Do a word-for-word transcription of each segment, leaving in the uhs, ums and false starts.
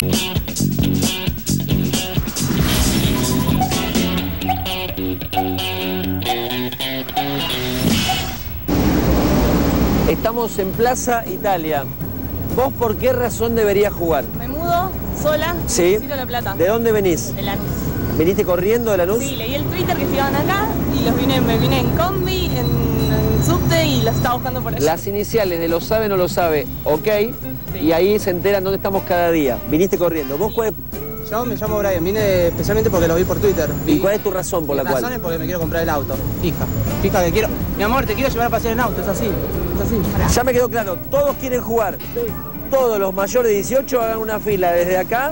Estamos en Plaza Italia. ¿Vos por qué razón deberías jugar? Me mudo sola, ¿Sí? Necesito la plata. ¿De dónde venís? De Lanús. ¿Viniste corriendo de Lanús? Sí, leí el Twitter que estaban acá y los vine, me vine en combi, en, en subte y los estaba buscando por allá. Las iniciales de lo sabe, no lo sabe, ok, sí. Y ahí se enteran dónde estamos cada día. Viniste corriendo. ¿Vos cuál? Yo me llamo Brian, vine especialmente porque lo vi por Twitter. ¿Y cuál es tu razón por la cual? Mi razón es porque me quiero comprar el auto, fija. Fija que quiero... Mi amor, te quiero llevar a pasear en auto, es así, es así. Ya me quedó claro, todos quieren jugar. Sí. Todos los mayores de dieciocho hagan una fila desde acá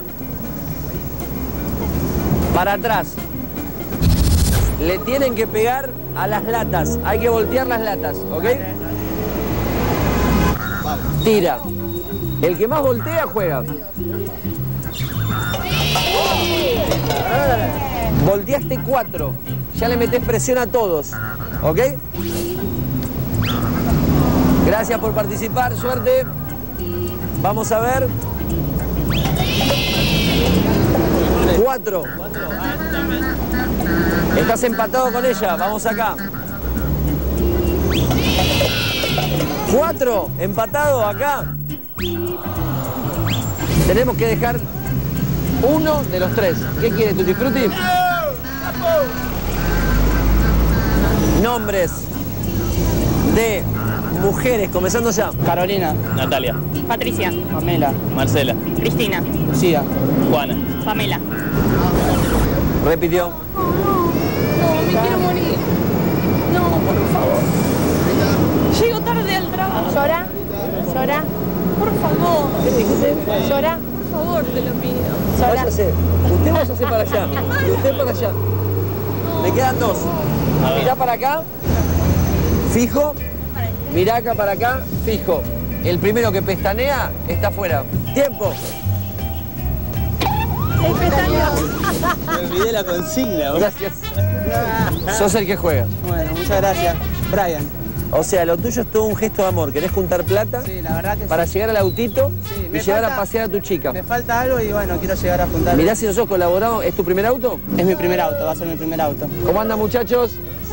para atrás. Le tienen que pegar a las latas, hay que voltear las latas, ¿ok? Tira. El que más voltea juega. Volteaste cuatro. Ya le metés presión a todos, ¿ok? Gracias por participar, suerte. Vamos a ver. Cuatro. Estás empatado con ella, vamos acá. Cuatro, empatado acá. Tenemos que dejar uno de los tres. ¿Qué quiere, Tutti Frutti? Nombres de mujeres, comenzando ya. Carolina. Natalia. Patricia. Pamela. Marcela. Cristina. Lucía. Juana. Pamela. Repitió. No, me quiero morir. No, por favor. Llego tarde al trabajo. ¿Llora? ¿Llora? Por favor. ¿Llora? Por favor, te lo pido. Váyase. Usted váyase para allá. Y usted para allá. Me quedan dos. Mirá para acá. Fijo. Mirá acá para acá. Fijo. El primero que pestanea está afuera. ¡Tiempo! Me olvidé la consigna. Gracias. Sos el que juega. Bueno, muchas gracias. Brian. O sea, lo tuyo es todo un gesto de amor. ¿Querés juntar plata? Sí, la verdad que para sí. llegar al autito Sí, y me llevar falta- a pasear a tu chica. Me falta algo y bueno, quiero llegar a juntar. Mirá si nosotros colaboramos. ¿Es tu primer auto? Es mi primer auto, va a ser mi primer auto. ¿Cómo andan, muchachos?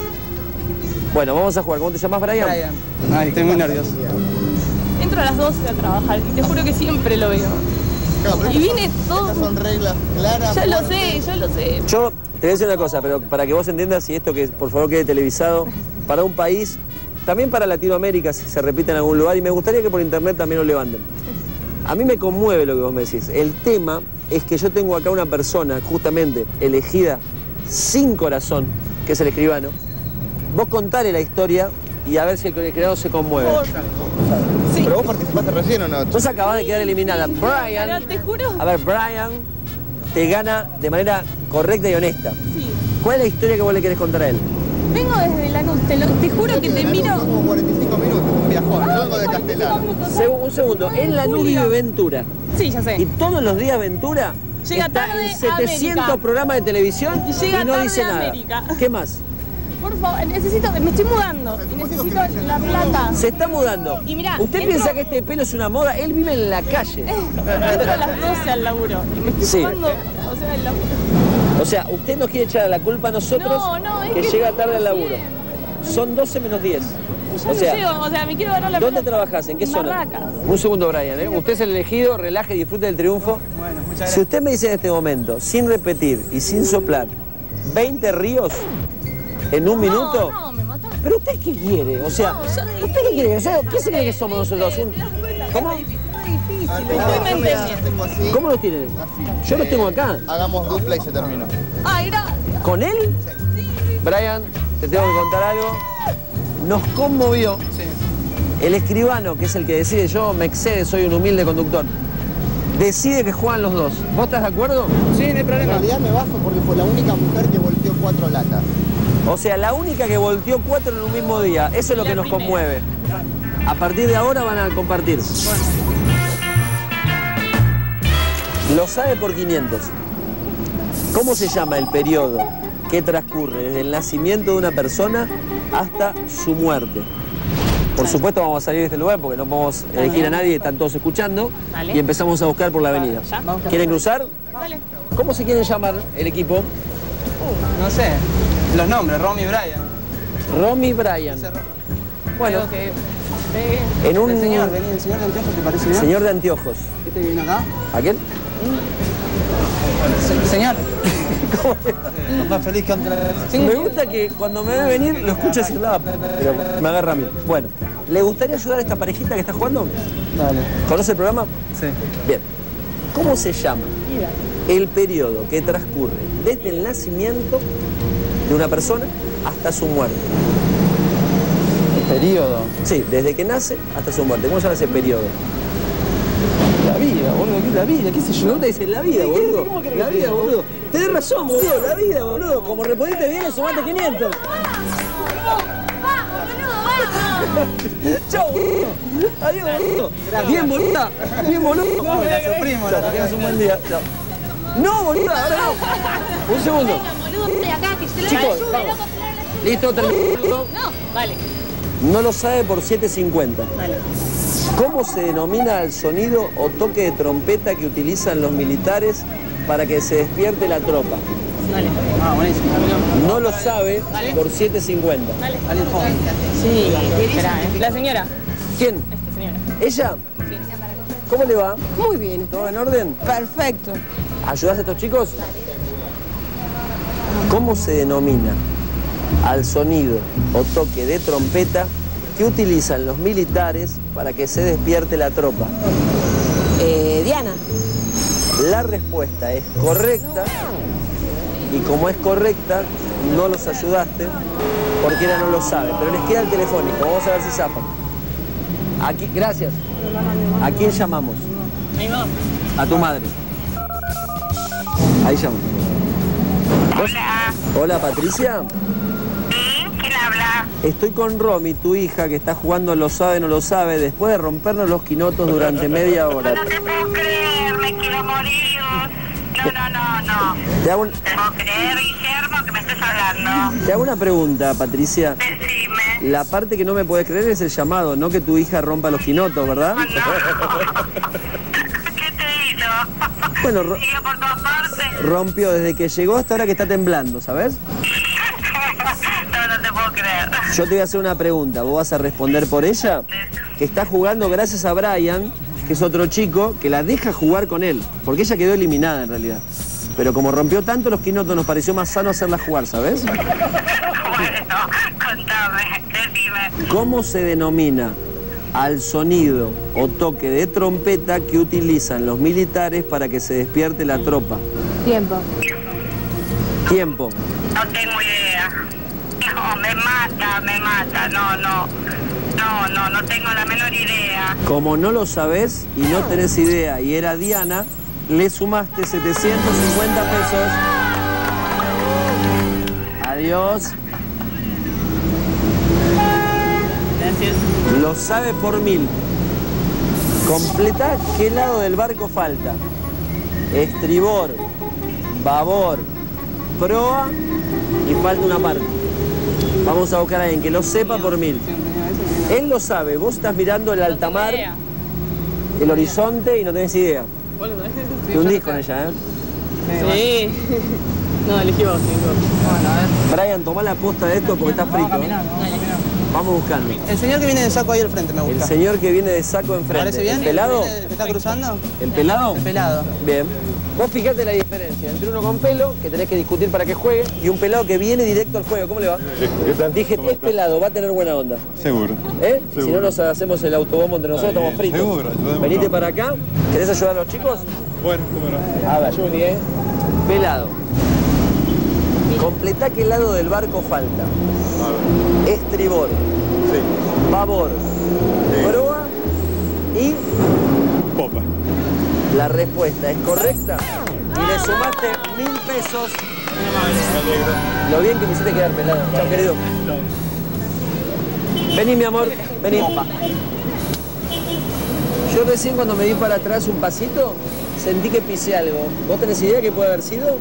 Bueno, vamos a jugar. ¿Cómo te llamas, Brian? Brian. Ay, estoy muy nervioso. Entro a las doce a trabajar y te juro que siempre lo veo. Y vine todo. Estas son reglas claras. Ya lo sé, ya lo sé. Yo te voy a decir una cosa, pero para que vos entiendas, y esto que por favor quede televisado, para un país, también para Latinoamérica, si se repite en algún lugar, y me gustaría que por internet también lo levanten. A mí me conmueve lo que vos me decís. El tema es que yo tengo acá una persona justamente elegida sin corazón, que es el escribano. Vos contale la historia y a ver si el escribano se conmueve. Sí. ¿Pero vos participaste recién o no? Vos acabás de quedar eliminada. Pero Brian, te juro. a ver, Brian te gana de manera correcta y honesta. Sí. ¿Cuál es la historia que vos le querés contar a él? Vengo desde Lanús, te, lo, te juro que te miro. Son como cuarenta y cinco minutos, un viajón. Yo vengo de Castelar. Se- un segundo, en la nube vive Ventura. Sí, ya Y sé. todos los días Ventura Llega está tarde en a setecientos América. programas de televisión Y llega y no tarde dice a nada. América. ¿Qué más? Por favor, necesito, me estoy mudando y necesito la plata. Se está mudando. Y mirá, ¿Usted entro- piensa que este pelo es una moda? Él vive en la calle. Entro a las doce al laburo y me estoy Sí. jugando, o sea, el laburo. O sea, usted nos quiere echar la culpa a nosotros No, no, es que, que llega estoy tarde al laburo. haciendo. Son doce menos diez. Ya O no sea, llego, o sea, me quiero ganar la ¿dónde plata. trabajás? ¿En qué zona? Barracas. Un segundo, Brian. ¿eh? Usted es el elegido, relaje y disfrute del triunfo. Bueno, muchas Si gracias. usted me dice en este momento, sin repetir y sin soplar, veinte ríos en un minuto... No, no, me matás. ¿Pero usted qué quiere? O sea, No, yo- ¿usted qué quiere? O sea, ¿qué se cree que somos nosotros? Un- ¿Cómo? Difícil, Ah, estoy no, yo me entendiendo. tengo así. ¿Cómo los tiene? Así. Yo los Eh, tengo acá. Hagamos dupla y se terminó. Ay, gracias. ¿Con él? Brian, te tengo que contar algo. Nos conmovió. El escribano, que es el que decide, yo me excede, soy un humilde conductor, decide que juegan los dos. ¿Vos estás de acuerdo? Sí, no hay En problema. realidad me baso porque fue la única mujer que volteó cuatro latas. O sea, la única que volteó cuatro en un mismo día. Eso es lo La que nos primera. conmueve. A partir de ahora van a compartir. Lo sabe por quinientos. ¿Cómo se llama el periodo que transcurre desde el nacimiento de una persona hasta su muerte? Por supuesto vamos a salir de este lugar porque no podemos elegir a nadie, están todos escuchando. Dale. Y empezamos a buscar por la avenida. ¿Ya? ¿Quieren cruzar? Dale. ¿Cómo se quieren llamar el equipo? No sé. Los nombres, Romy y Brian. Romy Brian. Bueno, Creo que pegue. en un El señor, vení, el señor de anteojos, ¿te parece bien? señor de anteojos. ¿Este que viene acá? ¿Aquel? Se- señor. Más feliz que antes. Me gusta que cuando me ve venir lo escucha sin nada, pero me agarra a mí. Bueno, ¿le gustaría ayudar a esta parejita que está jugando? Dale. ¿Conoce el programa? Sí. Bien. ¿Cómo se llama el periodo que transcurre desde el nacimiento de una persona hasta su muerte? El periodo. Sí, desde que nace hasta su muerte. ¿Cómo se llama ese periodo? La vida, boludo, ¿qué es la vida? ¿Qué sé yo? No te dice la vida, boludo. ¿Cómo querés La que vida, diga? boludo. Tenés razón, boludo. La vida, boludo. Como respondiste bien, sumate quinientos. Chau, boludo. Adiós, boludo. Bien, boluda. Bien, boludo. No, la sufrimos, Chau, la que tengas un buen día. Chau. No, boluda, ahora no. Un segundo. Chicos, vamos. Listo, terminó. No, vale. No lo sabe por siete cincuenta. Dale. ¿Cómo se denomina el sonido o toque de trompeta que utilizan los militares para que se despierte la tropa? Dale. Ah, buenísimo. No lo sabe por siete cincuenta. Dale. Alguien joven. Sí, espera, ¿eh? La señora. ¿Quién? Esta señora. ¿Ella? ¿Cómo le va? Muy bien. ¿Todo en orden? Perfecto. ¿Ayudás a estos chicos? ¿Cómo se denomina al sonido o toque de trompeta que utilizan los militares para que se despierte la tropa? Eh, Diana. La respuesta es correcta y como es correcta, no los ayudaste porque ella no lo sabe, pero les queda el telefónico, vamos a ver si zafan. Aquí, gracias. ¿A quién llamamos? Mi mamá. A tu madre. Ahí llamo. Hola, Hola, Patricia. ¿sí? ¿Quién habla? Estoy con Romy, tu hija, que está jugando Lo Sabe, No Lo Sabe, después de rompernos los quinotos durante media hora. No te puedo creer, me quiero morir. No, no, no, no. Te hago, un- No te puedo creer, Guillermo, que me estés hablando. te hago una pregunta, Patricia. Decime. La parte que no me podés creer es el llamado, no que tu hija rompa los quinotos, ¿verdad? No. ¿Qué te hizo? Bueno, ro- Sigue por todas partes. rompió desde que llegó hasta ahora que está temblando, ¿sabes? No, no te puedo creer. Yo te voy a hacer una pregunta, ¿vos vas a responder por ella? Que está jugando gracias a Brian, que es otro chico, que la deja jugar con él, porque ella quedó eliminada en realidad. Pero como rompió tanto los quinotos, nos pareció más sano hacerla jugar, ¿sabes? Bueno, contame, decime. ¿Cómo se denomina al sonido o toque de trompeta que utilizan los militares para que se despierte la tropa? Tiempo. Tiempo. No tengo idea. No, me mata, me mata. No, no. No, no, no tengo la menor idea. Como no lo sabés y no tenés idea y era Diana, le sumaste setecientos cincuenta pesos. Adiós. Gracias. Lo sabe por mil. Completa qué lado del barco falta. Estribor, babor, proa y falta una parte. Vamos a buscar a alguien que lo sepa por mil. Él lo sabe, vos estás mirando el alta mar, idea. el horizonte y no tenés idea. Te hundís con ella, ¿eh? Sí. No, elegí vos, elegí vos. Bueno, a ver. Brian, tomá la posta de esto porque está Vamos frito. ¿eh? caminando, vamos caminando. Vamos buscando. El señor que viene de saco ahí al frente me El gusta. señor que viene de saco ¿Te enfrente. parece bien? ¿El pelado? ¿Que viene- que está cruzando? ¿El pelado? El pelado. Bien. Vos fijate la diferencia entre uno con pelo, que tenés que discutir para que juegue, y un pelado que viene directo al juego. ¿Cómo le va? ¿Qué tal? Dije, es pelado, va a tener buena onda. Seguro. ¿Eh? Seguro. Si no nos hacemos el autobombo entre nosotros, Está estamos bien, fritos. seguro, ayudemos, Venite ¿no? para acá. ¿Querés ayudar a los chicos? Bueno, cómo no. A ver, Juli, ¿eh? Pelado. Completá qué lado del barco falta. A ver. Estribor, Sí. babor, Sí. proa y Popa. la respuesta es correcta. Y le sumaste mil pesos. Me alegro. Lo bien que me hiciste quedar pelado. Chao, querido. Vení, mi amor. Vení. Yo recién cuando me di para atrás un pasito, sentí que pisé algo. ¿Vos tenés idea qué puede haber sido?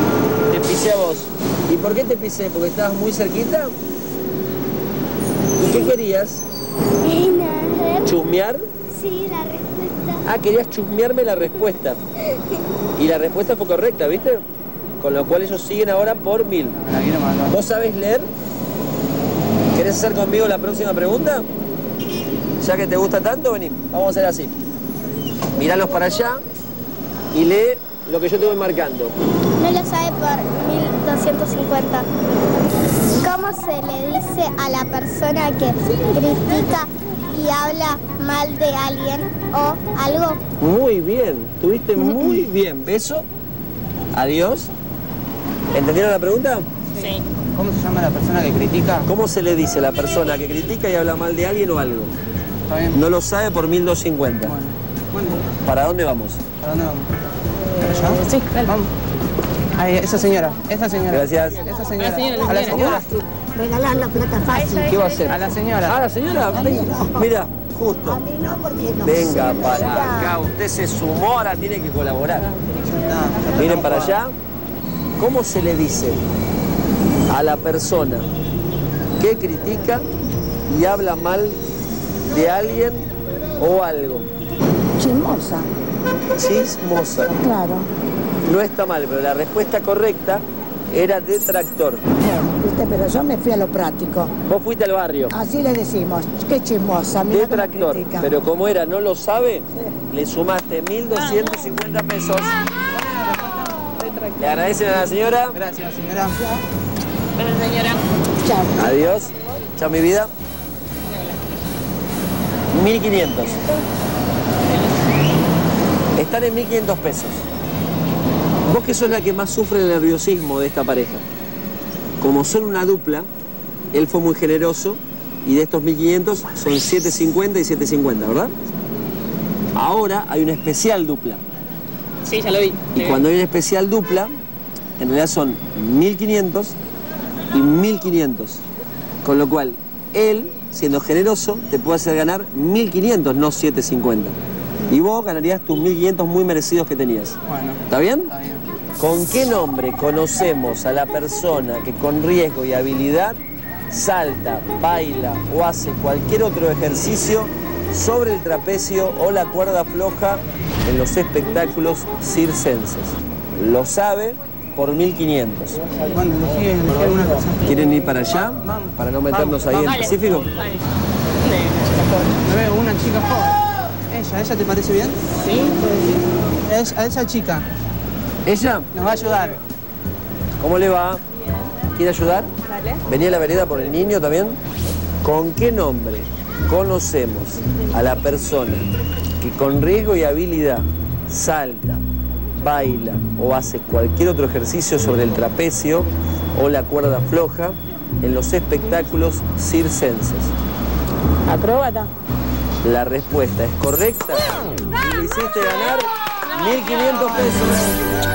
Te pisé a vos. ¿Y por qué te pisé? ¿Porque estabas muy cerquita? ¿Qué querías? Nada. ¿Chusmear? Sí, la respuesta. Ah, querías chusmearme la respuesta. Y la respuesta fue correcta, ¿viste? Con lo cual ellos siguen ahora por mil. La quiero matar. ¿Vos sabés leer? ¿Querés hacer conmigo la próxima pregunta? Ya que te gusta tanto, vení. Vamos a hacer así. Míralos para allá y lee lo que yo te voy marcando. No lo sabe por mil doscientos cincuenta. ¿Cómo se le dice a la persona que critica y habla mal de alguien o algo? Muy bien, estuviste muy bien. Beso. Adiós. ¿Entendieron la pregunta? Sí. ¿Cómo se llama la persona que critica? ¿Cómo se le dice a la persona que critica y habla mal de alguien o algo? ¿Está bien? No lo sabe por mil doscientos cincuenta. Bueno, bueno. ¿Para dónde vamos? ¿Para dónde vamos? ¿Para allá? Sí, dale. Vamos. Ahí, esa señora, esa señora. Gracias. Esa señora. La señora, la A la señora. señora. Regalar la plata fácil. ¿Qué va a hacer? A la señora. Ah, la señora. Ven. Mira, justo. A mí no, porque no. Venga sé, para ya. acá. Usted se sumó, ahora tiene que colaborar. Ya está, ya Miren estamos para jugando. allá. ¿Cómo se le dice a la persona que critica y habla mal de alguien o algo? Chismosa, Chismosa. claro. No está mal, pero la respuesta correcta era detractor. Bueno, viste, pero yo me fui a lo práctico. Vos fuiste al barrio. Así le decimos, qué chismosa, mira cómo Detractor. critica. Pero como era no lo sabe, le sumaste mil doscientos cincuenta pesos. Le agradecen a la señora. Gracias, señora. Bueno, señora. Chao. Adiós. Chao, mi vida. mil quinientos. Están en mil quinientos pesos. Vos que sos la que más sufre el nerviosismo de esta pareja. Como son una dupla, él fue muy generoso y de estos mil quinientos son setecientos cincuenta y setecientos cincuenta, ¿verdad? Ahora hay una especial dupla. Sí, ya lo vi. Y cuando hay una especial dupla, en realidad son mil quinientos y mil quinientos. Con lo cual, él, siendo generoso, te puede hacer ganar mil quinientos, no setecientos cincuenta. Y vos ganarías tus mil quinientos muy merecidos que tenías. Bueno. ¿Está bien? Está bien. ¿Con qué nombre conocemos a la persona que con riesgo y habilidad salta, baila o hace cualquier otro ejercicio sobre el trapecio o la cuerda floja en los espectáculos circenses? Lo sabe por mil quinientos. Bueno, elegí, elegí alguna cosa. ¿Quieren ir para allá? Vamos. Para no meternos ahí en Dale. específico. Dale. Me veo una chica joven. Ella, ¿ella te parece bien? Sí. Es, a esa chica ¿Ella? nos va a ayudar. ¿Cómo le va? ¿Quiere ayudar? Dale. ¿Venía a la vereda por el niño también? ¿Con qué nombre conocemos a la persona que con riesgo y habilidad salta, baila o hace cualquier otro ejercicio sobre el trapecio o la cuerda floja en los espectáculos circenses? Acróbata. La respuesta es correcta y le hiciste ganar mil quinientos pesos.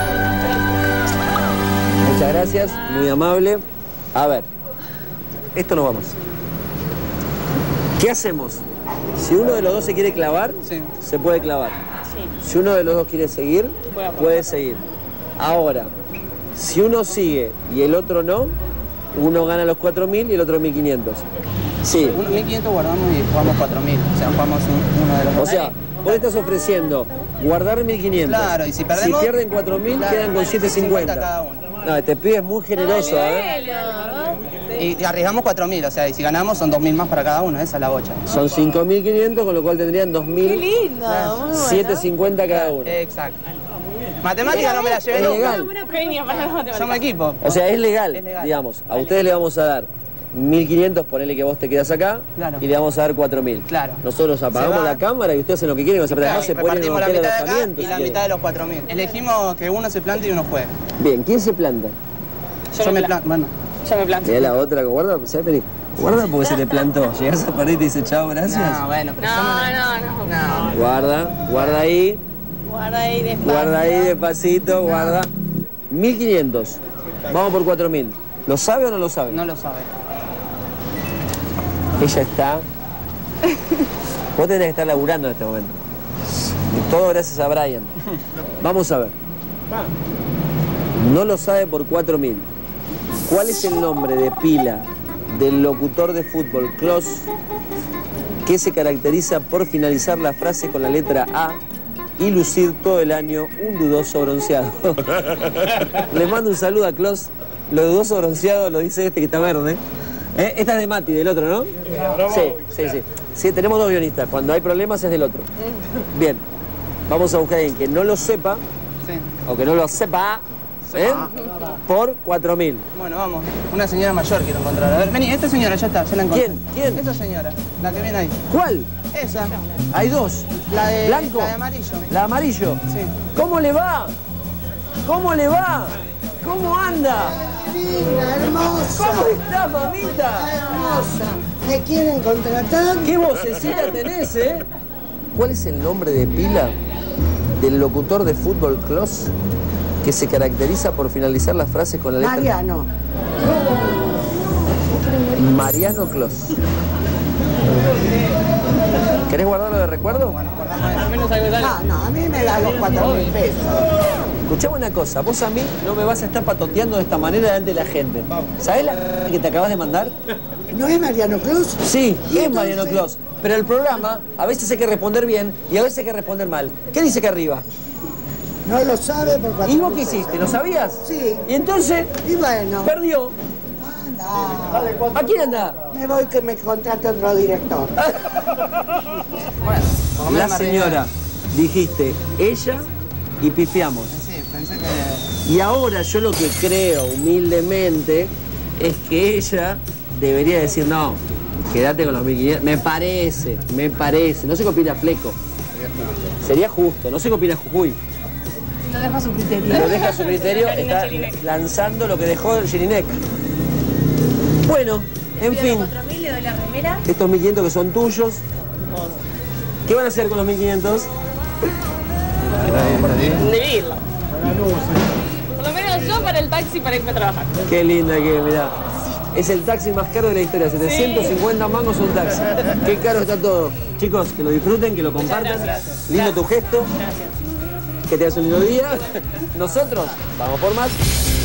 Muchas gracias, muy amable. A ver, esto nos vamos. ¿Qué hacemos? Si uno de los dos se quiere clavar, Sí. se puede clavar. Sí. Si uno de los dos quiere seguir, Puede puede seguir. Ahora, si uno sigue y el otro no, uno gana los cuatro mil y el otro mil quinientos. Sí. Uno, mil quinientos guardamos y jugamos cuatro mil. O sea, jugamos un- uno de los O dos. sea, vos le estás ofreciendo guardar mil quinientos. Claro, y si perdemos- Si pierden cuatro mil, Claro, quedan con setecientos cincuenta. cada uno. No, este pibe es muy generoso, ¿eh? Y, y arriesgamos cuatro mil, o sea, y si ganamos son dos mil más para cada uno, esa es la bocha. Son cinco mil quinientos, con lo cual tendrían dos mil. Qué lindo. Muy bueno. setecientos cincuenta cada uno. Exacto. Matemática no me la llevé Es nunca. legal. Una premia para la matemática. Somos equipo. O sea, es legal, Es legal. digamos. A ustedes le vamos a dar mil quinientos, ponele que vos te quedas acá, Claro. y le vamos a dar cuatro mil. Claro. Nosotros apagamos Se va. la cámara y ustedes hacen lo que quieren. O sea, pero además se ponen en Repartimos un la hotel mitad de acá alojamiento. y si la quieren. mitad de los cuatro mil. Elegimos que uno se plante y uno juegue. Bien, ¿quién se planta? Yo Yo me me pla- planto, bueno. Yo me planto. Mirá la otra, guarda, ¿sabes? Vení. Guarda porque se te plantó. Llegás a pared y te dice chao, gracias. No, bueno, pero yo No, me- no, no. No. Guarda, guarda ahí, Guarda ahí despacio. guarda ahí despacito, guarda. mil quinientos. Vamos por cuatro mil. ¿Lo sabe o no lo sabe? No lo sabe. Ella está... Vos tenés que estar laburando en este momento. Y todo gracias a Brian. Vamos a ver. No lo sabe por cuatro mil. ¿Cuál es el nombre de pila del locutor de fútbol Klos, que se caracteriza por finalizar la frase con la letra A y lucir todo el año un dudoso bronceado. Les mando un saludo a Klos. Lo dudoso bronceado lo dice este que está verde. ¿Eh? Esta es de Mati, del otro, ¿no? Sí, sí, sí. Sí, tenemos dos guionistas. Cuando hay problemas es del otro. Bien. Vamos a buscar a alguien que no lo sepa, Sí. o que no lo sepa, ¿eh? Por cuatro mil. Bueno, vamos. Una señora mayor quiero encontrar. A ver, vení, esta señora ya está, ya la encontré. ¿Quién? ¿Quién? Esa señora, la que viene ahí. ¿Cuál? Esa. Hay dos. La de ¿Blanco? La de amarillo. ¿La de amarillo? Sí. ¿Cómo le va? ¿Cómo le va? ¿Cómo anda? Divina, hermosa. ¿Cómo está, mamita? Hermosa. ¿Me quieren contratar? ¿Qué vocecita tenés, eh? ¿Cuál es el nombre de pila del locutor de fútbol Klos que se caracteriza por finalizar las frases con la letra? Mariano. Mariano Klos. ¿Querés guardarlo de recuerdo? No, no, a mí me da los cuatro mil pesos. Escuchame una cosa, vos a mí no me vas a estar patoteando de esta manera delante de la gente. ¿Sabés la que te acabas de mandar? ¿No es Mariano Cruz? Sí, ¿Y es entonces? Mariano Klos. Pero el programa a veces hay que responder bien y a veces hay que responder mal. ¿Qué dice acá arriba? No lo sabe por cuatro ¿Y vos mil qué pesos. hiciste? ¿Lo sabías? Sí. ¿Y entonces? Y bueno. Perdió. Anda. ¿A quién anda? Me voy que me contrate otro director. Bueno, por lo menos La me señora, dijiste ella y pifiamos. Sí, pensé que... Y ahora yo lo que creo humildemente es que ella debería decir no, quédate con los mil quinientos. Me parece, me parece. No sé qué opina Fleco. Sería justo. No sé qué opina Jujuy. Lo dejo a su criterio. Lo deja a su criterio, Karina está Jelinek. lanzando lo que dejó el Jelinek. Bueno, en Pido fin, los cuatro mil, le doy la remera. estos mil quinientos que son tuyos. ¿Qué van a hacer con los mil quinientos? Dividirlo. Por lo menos yo para el taxi para irme a trabajar. Qué linda que es, mirá. Es el taxi más caro de la historia, setecientos cincuenta mangos un taxi. Qué caro está todo. Chicos, que lo disfruten, que lo compartan. gracias. Lindo tu gesto. Gracias. Que tengas un lindo día. Nosotros vamos por más.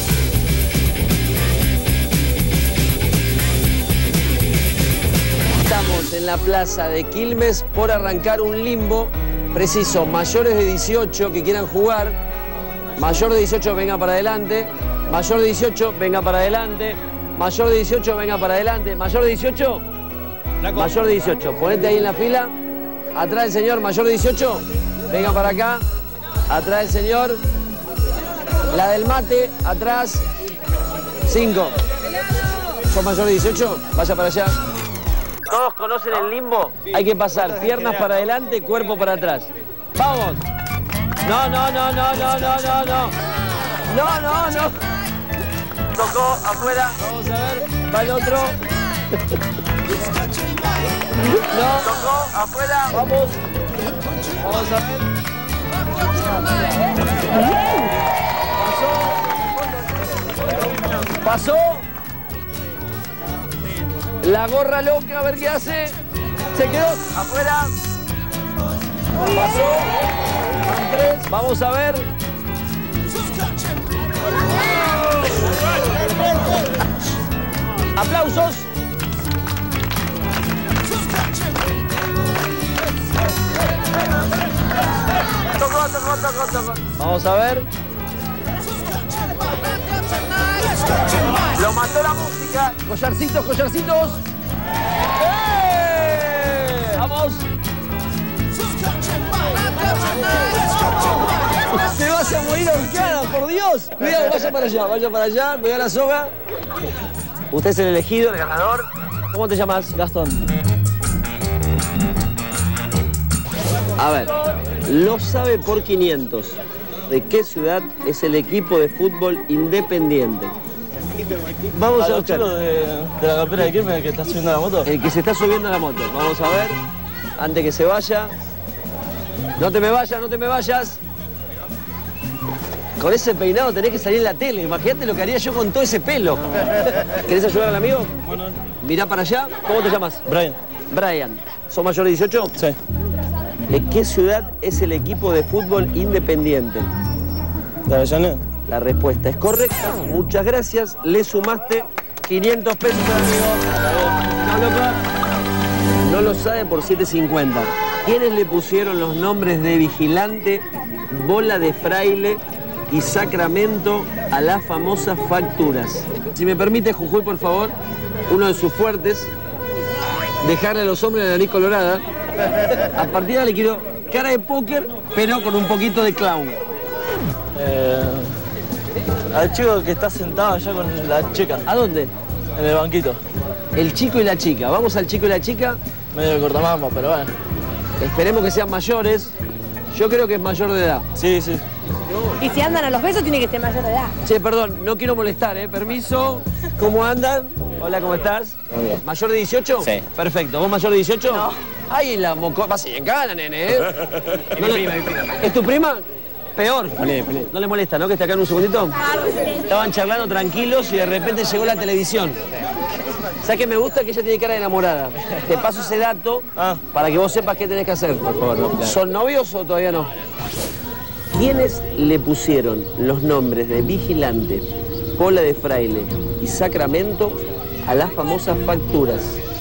Estamos en la plaza de Quilmes por arrancar un limbo. Preciso, mayores de dieciocho que quieran jugar. Mayor de dieciocho, venga para adelante. Mayor de dieciocho, venga para adelante. Mayor de dieciocho, venga para adelante. Mayor de dieciocho. Mayor de dieciocho, ponete ahí en la fila. Atrás el señor, mayor de dieciocho. Venga para acá. Atrás el señor. La del mate, atrás. Cinco. ¿Sos mayor de dieciocho? Vaya para allá. ¿Todos conocen el limbo? Hay que pasar piernas para adelante, cuerpo para atrás. ¡Vamos! No, no, no, no, no, no, no, no. No, no, no. Tocó afuera. Vamos a ver. Va el otro. No. Tocó afuera. Vamos. Vamos a ver. Pasó. Pasó. La gorra loca, a ver qué hace. Se quedó afuera. Pasó. Van tres. Vamos a ver. Aplausos. Tocó, tocó, tocó, tocó. Vamos a ver. Lo mató la música. Collarcitos, collarcitos. ¡Eh! Vamos. Te vas a morir ahorcada, por Dios. Cuidado, vaya para allá, vaya para allá. Cuidado la soga. Usted es el elegido, el ganador. ¿Cómo te llamas? Gastón. A ver, lo sabe por quinientos. ¿De qué ciudad es el equipo de fútbol Independiente? Vamos a buscar. De, de la campera de Quilmes, el que está subiendo a la moto. El que se está subiendo a la moto. Vamos a ver. Antes que se vaya. No te me vayas, no te me vayas. Con ese peinado tenés que salir en la tele. Imagínate lo que haría yo con todo ese pelo. ¿Querés ayudar al amigo? Bueno. Mirá para allá. ¿Cómo te llamas? Brian. Brian. ¿Sos mayor de dieciocho? Sí. ¿De qué ciudad es el equipo de fútbol Independiente? ¿De Avellaneda? La respuesta es correcta. Muchas gracias. Le sumaste quinientos pesos al amigo. No, loco. No lo sabe por siete cincuenta. ¿Quiénes le pusieron los nombres de vigilante, bola de fraile y sacramento a las famosas facturas? Si me permite, Jujuy, por favor, uno de sus fuertes, dejarle a los hombres la nariz colorada. A partir de ahora le quiero cara de póker, pero con un poquito de clown. Eh, al chico que está sentado allá con la chica. ¿A dónde? En el banquito. El chico y la chica. Vamos al chico y la chica. Medio de cortamamo, pero bueno. Esperemos que sean mayores. Yo creo que es mayor de edad. Sí, sí. Y si andan a los besos, tiene que ser mayor de edad. Che, perdón, no quiero molestar, ¿eh? Permiso. ¿Cómo andan? Hola, ¿cómo estás? Muy bien. ¿Mayor de dieciocho? Sí. Perfecto. ¿Vos mayor de dieciocho? No. Ay, la moco... Vas en gana, nene, ¿eh? Es No mi le- prima, mi prima. ¿Es tu prima? Peor. Olé, olé. No le molesta, ¿no? Que esté acá en un segundito. Estaban charlando tranquilos y de repente llegó la televisión. ¿Sabes qué me gusta? Que ella tiene cara de enamorada. Te paso ese dato Ah. para que vos sepas qué tenés que hacer. Por favor, no, claro. ¿Son novios o todavía no? ¿Quiénes le pusieron los nombres de vigilante, bola de fraile y sacramento a las famosas facturas?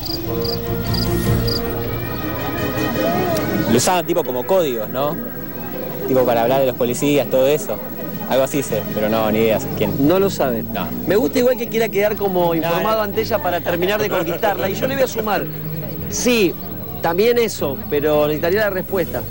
Lo usaban tipo como códigos, ¿no? Tipo para hablar de los policías, todo eso. Algo así sé, pero no, ni idea quién. No lo sabe. No. Me gusta igual que quiera quedar como informado no. ante ella para terminar de conquistarla. Y yo le voy a sumar. Sí, también eso, pero necesitaría la respuesta.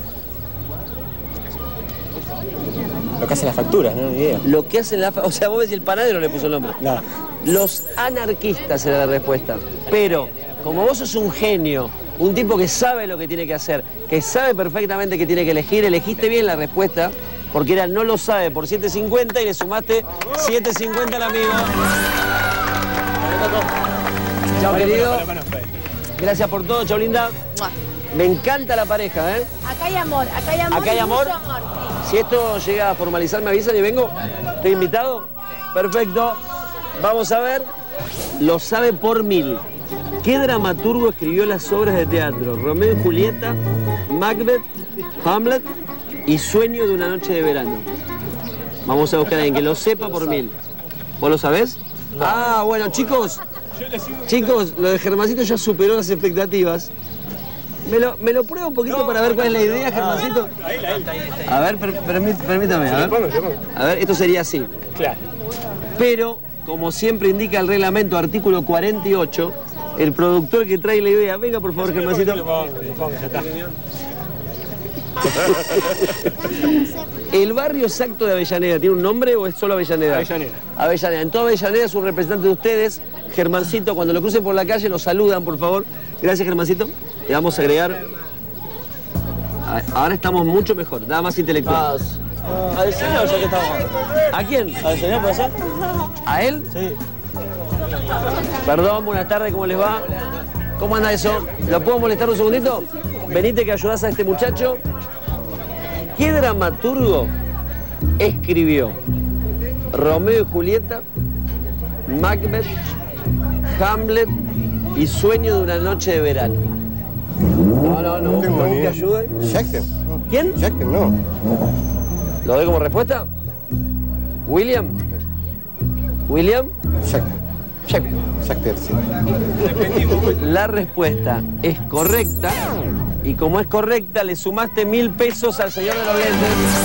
Lo que hacen las facturas, ¿no? Ni idea. Lo que hacen la... fa- O sea, vos ves si el panadero le puso el nombre. No. Los anarquistas era la respuesta. Pero, como vos sos un genio, un tipo que sabe lo que tiene que hacer, que sabe perfectamente que tiene que elegir, elegiste bien la respuesta, porque era no lo sabe por siete cincuenta y le sumaste siete cincuenta al amigo. Chao, querido. Gracias por todo, chao, linda. Me encanta la pareja, ¿eh? Acá hay amor, acá hay amor. ¿Acá hay y amor? mucho amor, sí. Si esto llega a formalizar, me avisan y vengo. ¿Estoy invitado? Perfecto. Vamos a ver. Lo sabe por mil. ¿Qué dramaturgo escribió las obras de teatro? Romeo y Julieta, Macbeth, Hamlet y Sueño de una noche de verano. Vamos a buscar a alguien que lo sepa por mil. ¿Vos lo sabés? Ah, bueno, chicos. Chicos, lo de Germancito ya superó las expectativas. ¿Me lo, me lo pruebo un poquito para ver cuál es la idea, Germancito? A ver, per- permí- permítame. A ver. A ver, esto sería así. Claro. Pero, como siempre indica el reglamento, artículo cuarenta y ocho, el productor que trae la idea, venga por favor, Germancito. ¿El barrio exacto de Avellaneda tiene un nombre o es solo Avellaneda? Avellaneda. Avellaneda. En toda Avellaneda es un representante de ustedes, Germancito. Cuando lo crucen por la calle, lo saludan, por favor. Gracias, Germancito. Le vamos a agregar... A- Ahora estamos mucho mejor, nada más intelectual. Más. ¿Al señor ya que estamos? ¿A quién? ¿Al señor puede ser? ¿A él? Sí. Perdón, buenas tardes, ¿cómo les va? ¿Cómo anda eso? ¿Lo puedo molestar un segundito? Venite que ayudás a este muchacho. ¿Qué dramaturgo escribió Romeo y Julieta, Macbeth, Hamlet y Sueño de una noche de verano? No, no, no, no busque ayuda. Shakespeare. ¿Quién? Shakespeare, no. ¿Lo doy como respuesta? ¿William? ¿William? Shakespeare. Shakespeare. Shakespeare, sí. La respuesta es correcta y como es correcta le sumaste mil pesos al señor de los lentes.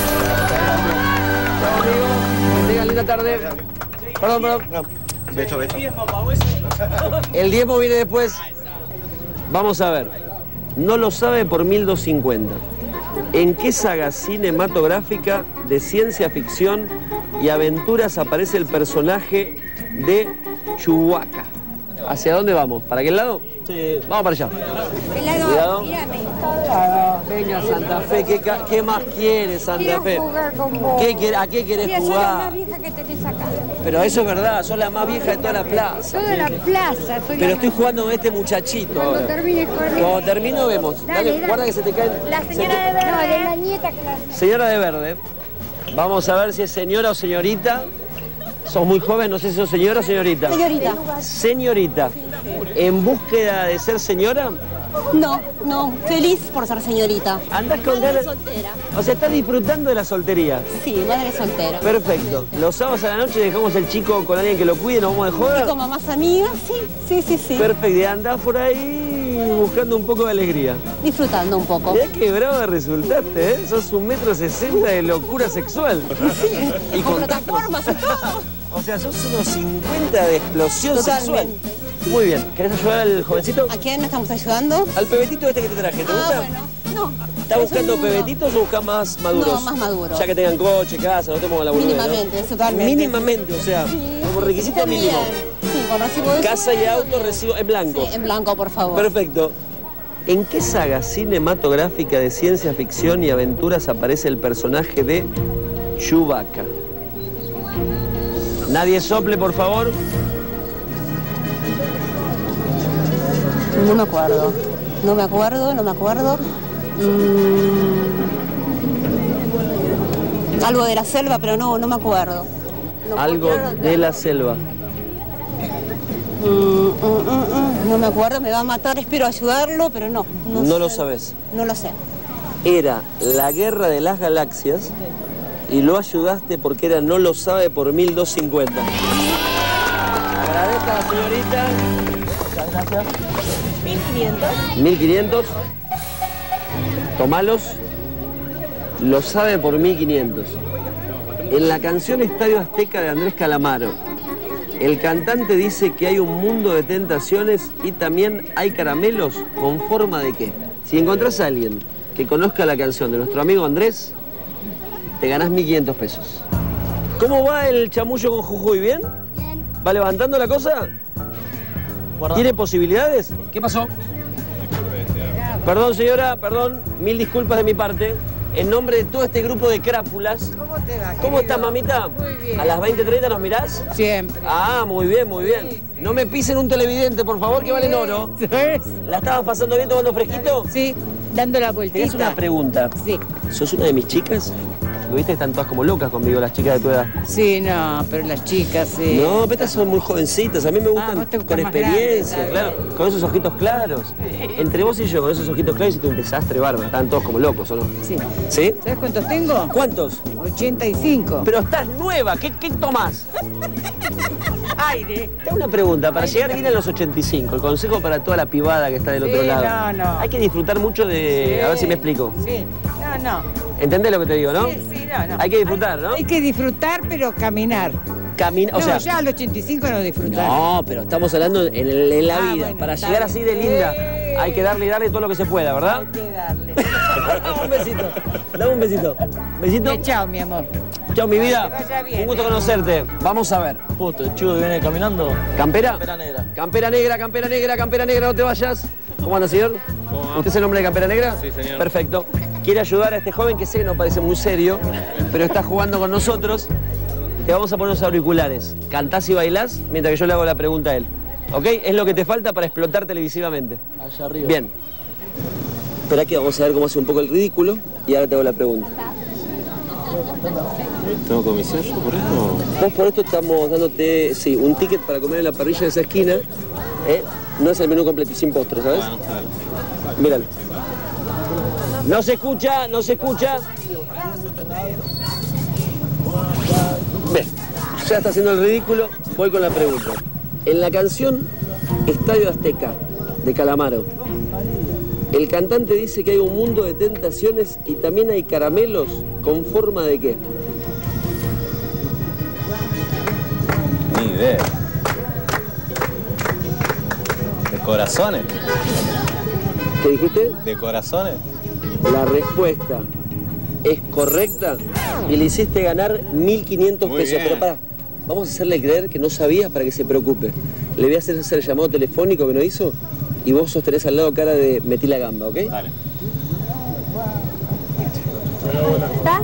Chao, amigo. Que tengan linda tarde. Perdón, perdón. Beso, beso. El diezmo viene después. Vamos a ver. No lo sabe por mil doscientos cincuenta. ¿En qué saga cinematográfica de ciencia ficción y aventuras aparece el personaje de Chewbacca? ¿Hacia dónde vamos? ¿Para aquel lado? Sí. Vamos para allá. Cuidado. Venga, Santa Fe, ¿qué, ca- qué más quieres, Santa Fe? ¿Qué quiere- ¿A qué querés jugar? vieja que tenés acá. Pero eso es verdad, sos la más vieja de toda la plaza. Toda la plaza. Soy Pero la estoy jugando con este muchachito Cuando ahora. termine corriendo. Cuando termino vemos. Dale, dale. Guarda que se te caen. La se señora te- de verde. No, de la nieta que la... Señora de verde. Vamos a ver si es señora o señorita. Sos muy joven, no sé si sos señora o señorita. Señorita. Señorita. ¿En búsqueda de ser señora? No, no, feliz por ser señorita. ¿Andás con Madre ganas? soltera. O sea, estás disfrutando de la soltería. Sí, madre soltera. Perfecto. Los sábados a la noche dejamos el chico con alguien que lo cuide, nos vamos de joda. Y con mamás amigas, sí, sí, sí, sí. Perfecto. Y andás por ahí buscando un poco de alegría. Disfrutando un poco. Mirá qué brava resultaste, ¿eh? Sos un metro sesenta de locura sexual. Sí, y con con plataformas y todo. O sea, sos unos cincuenta de explosión Totalmente. sexual. Muy bien. ¿Querés ayudar al jovencito? ¿A quién nos estamos ayudando? Al pebetito este que te traje, ¿te Ah, gusta? bueno, no. ¿Estás buscando Es un niño. pebetitos o buscas más maduros? No, más maduros. Ya que tengan coche, casa, no te muevas la boludez, ¿no? Mínimamente, totalmente. Mínimamente, o sea, Sí. como requisito También. mínimo. Sí, con recibo de Casa y sueldo, auto, bien. recibo en blanco. Sí, en blanco, por favor. Perfecto. ¿En qué saga cinematográfica de ciencia ficción y aventuras aparece el personaje de Chewbacca? Nadie sople, por favor. No me acuerdo. No me acuerdo, no me acuerdo. Mm, Algo de la selva, pero no, no me acuerdo. No, Algo cualquiera- de la selva. Mm, mm, mm, mm, no me acuerdo, me va a matar, espero ayudarlo, pero no. No, No sé. lo sabes. No lo sé. Era la Guerra de las Galaxias y lo ayudaste porque era No lo sabe por mil doscientos cincuenta. Agradezco a la señorita. Muchas gracias. mil quinientos. mil quinientos. Tomalos. Lo sabe por mil quinientos. En la canción Estadio Azteca de Andrés Calamaro, el cantante dice que hay un mundo de tentaciones y también hay caramelos con forma de qué. Si encontrás a alguien que conozca la canción de nuestro amigo Andrés, te ganás mil quinientos pesos. ¿Cómo va el chamullo con Jujuy? ¿Bien? Bien. ¿Va levantando la cosa? ¿Tiene posibilidades? ¿Qué pasó? Perdón, señora, perdón. Mil disculpas de mi parte. En nombre de todo este grupo de crápulas. ¿Cómo te va, ¿Cómo estás, mamita? Muy bien. ¿A las veinte treinta nos mirás? Siempre. Ah, muy bien, muy bien. No me pisen un televidente, por favor, que valen oro. ¿La estabas pasando bien tomando fresquito? Sí, dando la Te vueltita. hago una pregunta. Sí. ¿Sos una de mis chicas? Porque viste que están todas como locas conmigo, las chicas de tu edad. Sí, no, pero las chicas, sí. No, pero estas son muy jovencitas. A mí me gustan vos te gustan con más experiencia, grandes, claro. Con esos ojitos claros. Entre vos y yo, con esos ojitos claros, hiciste un desastre bárbaro. Estaban todos como locos, ¿o no? Sí. ¿Sí? ¿Sabes cuántos tengo? ¿Cuántos? ochenta y cinco. Pero estás nueva. ¿Qué, qué tomás? Aire. Te hago una pregunta. Para llegar bien a los ochenta y cinco, el consejo para toda la pibada que está del Sí, otro lado. no, no. Hay que disfrutar mucho de... Sí. A ver si me explico. Sí. No, no. ¿Entendés lo que te digo, no? Sí, sí, no, no. Hay que disfrutar, ¿no? Hay que disfrutar, pero caminar. Camina, o no, sea... ya al ochenta y cinco no disfrutar. No, pero estamos hablando en, el- en la Ah, vida. bueno, Para está llegar bien. así de linda, Sí. hay que darle y darle todo lo que se pueda, ¿verdad? Hay que darle. Dame un besito. Dame un besito. ¿Besito? Eh, Chao, mi amor. Chao, mi vida. Que vaya bien, Un gusto eh. conocerte. Vamos a ver. Justo, el chico que viene caminando. ¿Campera? Campera negra. Campera negra, campera negra, campera negra, no te vayas. ¿Cómo anda, señor? ¿Usted es el hombre de Campera Negra? Sí, señor. Perfecto. Quiere ayudar a este joven que sé que no parece muy serio, pero está jugando con nosotros. Te vamos a poner unos auriculares. Cantás y bailás mientras que yo le hago la pregunta a él. ¿Ok? Es lo que te falta para explotar televisivamente. Allá arriba. Bien. Espera que vamos a ver cómo hace un poco el ridículo y ahora te hago la pregunta. ¿Tengo comisión yo por esto? Vos por esto estamos dándote, sí, un ticket para comer en la parrilla de esa esquina. ¿eh? No es el menú completo, sin postre, ¿sabes? Bueno, está bien. Míralo. No se escucha, no se escucha. Bien, ya está haciendo el ridículo, voy con la pregunta. En la canción Estadio Azteca, de Calamaro, el cantante dice que hay un mundo de tentaciones y también hay caramelos con forma de qué. Ni idea. ¿De corazones? ¿Qué dijiste? ¿De corazones? La respuesta es correcta y le hiciste ganar mil quinientos Muy pesos. bien. Pero pará, vamos a hacerle creer que no sabías para que se preocupe. Le voy a hacer hacer el llamado telefónico que no hizo y vos sostenés al lado cara de metí la gamba, ¿ok? Dale. ¿Está?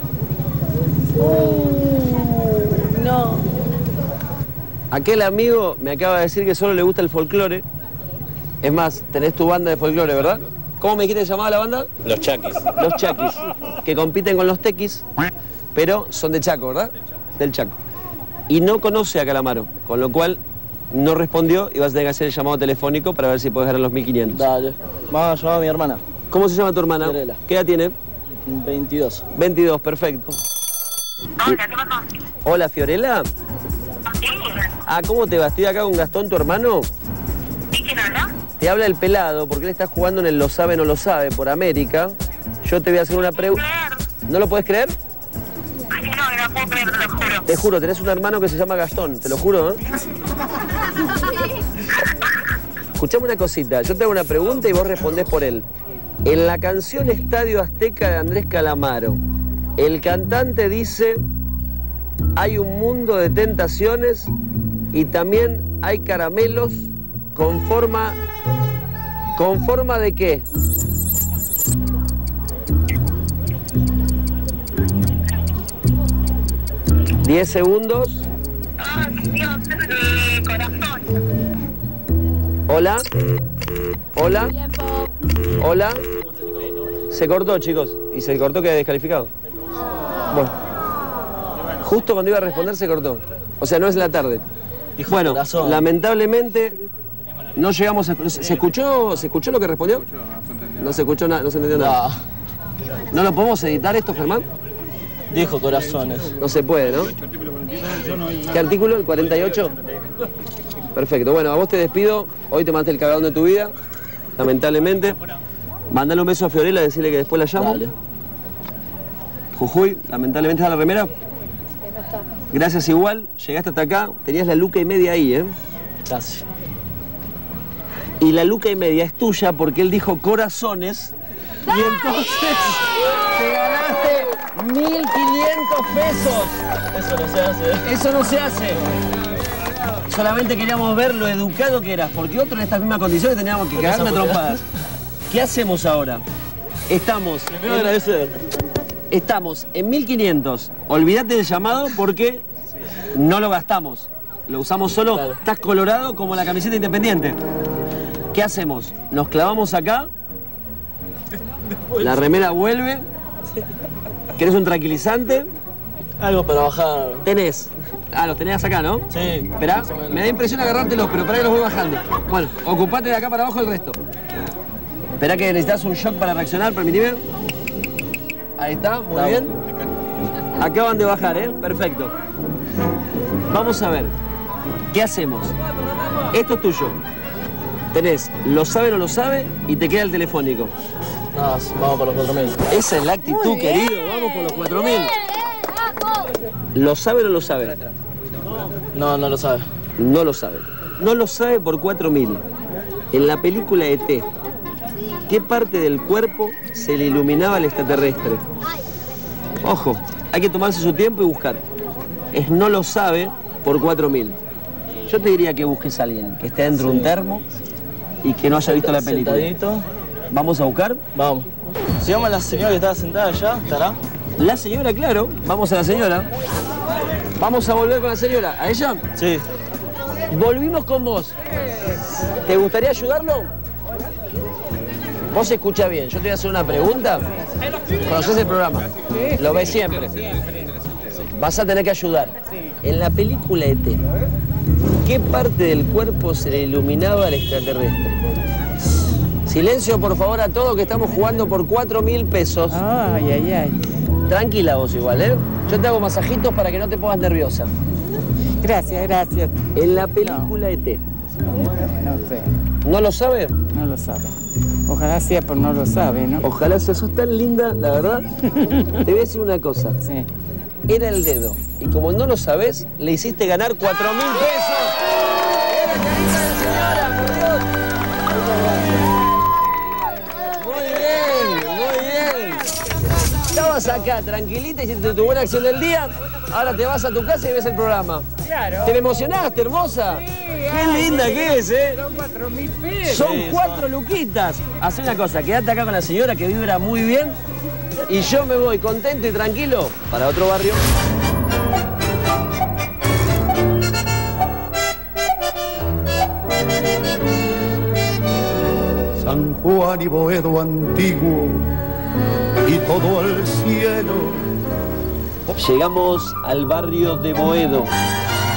Uh, no. Aquel amigo me acaba de decir que solo le gusta el folclore. Es más, tenés tu banda de folclore, ¿verdad? ¿Cómo me dijiste que se llamaba la banda? Los Chaquis. Los Chaquis, que compiten con los Tequis, pero son de Chaco, ¿verdad? Del Chaco. y no conoce a Calamaro, con lo cual no respondió y vas a tener que hacer el llamado telefónico para ver si puedes ganar los mil quinientos. Dale. Vamos a llamar a mi hermana. ¿Cómo se llama tu hermana? Fiorella. ¿Qué edad tiene? veintidós. veintidós, perfecto. Hola, ¿qué pasó? Hola, Fiorella. Sí. Ah, ¿cómo te va? Estoy acá con Gastón, tu hermano. ¿Y quién habla? Te habla el pelado, porque él está jugando en el Lo Sabe, No Lo Sabe, por América. Yo te voy a hacer una pregunta. ¿No lo puedes creer? Ay, no, no la puedo creer, te lo juro. Te juro, tenés un hermano que se llama Gastón, te lo juro, ¿eh? Escuchame una cosita, yo te hago una pregunta y vos respondés por él. En la canción Estadio Azteca de Andrés Calamaro, el cantante dice: hay un mundo de tentaciones y también hay caramelos con forma... ¿Con forma de qué? Diez segundos. Ay, Dios, eh, corazón. Hola. Hola. Hola. Se cortó, chicos. Y se cortó, queda descalificado. Bueno. Justo cuando iba a responder se cortó. O sea, no es la tarde. Bueno, lamentablemente no llegamos a... ¿Se escuchó, ¿se escuchó lo que respondió? No se escuchó nada, no se entendió nada. ¿No lo podemos editar esto, Germán? Dijo corazones. No se puede, ¿no? ¿Qué artículo? ¿El cuarenta y ocho? Perfecto. Bueno, a vos te despido. Hoy te maté el cagón de tu vida, lamentablemente. Mandale un beso a Fiorella, decirle que después la llamo. Dale. Jujuy, lamentablemente está la remera. Gracias igual, llegaste hasta acá, tenías la luca y media ahí, ¿eh? Gracias. Y la luca y media es tuya porque él dijo corazones. Y entonces te ganaste mil quinientos pesos. Eso no se hace. Eso no se hace. Solamente queríamos ver lo educado que eras, porque otro en estas mismas condiciones teníamos que cagarme a trompadas. ¿Qué hacemos ahora? Estamos... Primero agradecer. Estamos en mil quinientos. Olvídate del llamado porque no lo gastamos. Lo usamos solo. Claro. Estás colorado como la camiseta Independiente. ¿Qué hacemos? Nos clavamos acá. La remera vuelve. ¿Querés un tranquilizante? Algo para bajar. Tenés. Ah, los tenés acá, ¿no? Sí. Esperá, me da impresión agarrártelos, pero esperá que los voy bajando. Bueno, ocupate de acá para abajo el resto. Esperá que necesitas un shock para reaccionar, permitime. Ahí está, muy Vamos. bien. Acaban de bajar, ¿eh? Perfecto. Vamos a ver. ¿Qué hacemos? Esto es tuyo. Tenés Lo Sabe, No Lo Sabe y te queda el telefónico. No, vamos por los cuatro mil. Esa es la actitud, querido. Vamos por los cuatro mil. ¿Lo sabe o no lo sabe? No, no lo sabe. No lo sabe. No lo sabe por cuatro mil. En la película E T, ¿qué parte del cuerpo se le iluminaba al extraterrestre? Ojo, hay que tomarse su tiempo y buscar. Es no lo sabe por cuatro mil. Yo te diría que busques a alguien que esté dentro de un termo y que no haya visto la película. Sentadito. ¿Vamos a buscar? Vamos. Si vamos a la señora que estaba sentada allá, ¿estará? La señora, claro. Vamos a la señora. Vamos a volver con la señora. ¿A ella? Sí. Volvimos con vos. ¿Te gustaría ayudarlo? Vos escucha bien. Yo te voy a hacer una pregunta. ¿Conocés el programa? Lo ves siempre. Vas a tener que ayudar. En la película E T, ¿qué parte del cuerpo se le iluminaba al extraterrestre? Silencio, por favor, a todos que estamos jugando por cuatro mil pesos. Ay, ay, ay. Tranquila vos igual, ¿eh? Yo te hago masajitos para que no te pongas nerviosa. Gracias, gracias. En la película no. E T. No sé. ¿No lo sabe? No lo sabe. Ojalá sea, pero no lo sabe, ¿no? Ojalá sea. Sos tan linda, la verdad. Te voy a decir una cosa. Sí. Era el dedo. Y como no lo sabés, le hiciste ganar cuatro mil pesos. ¡Era la carita de la señora, por Dios! Estabas acá tranquilita, hiciste tu buena acción del día, ahora te vas a tu casa y ves el programa. Claro. ¿Te emocionaste, hermosa? Sí, qué ay, linda que es, ¿eh? Son cuatro mil pesos. Son cuatro luquitas. Haz una cosa, quédate acá con la señora que vibra muy bien y yo me voy contento y tranquilo para otro barrio. San Juan y Boedo antiguo y todo el cielo. Llegamos al barrio de Boedo.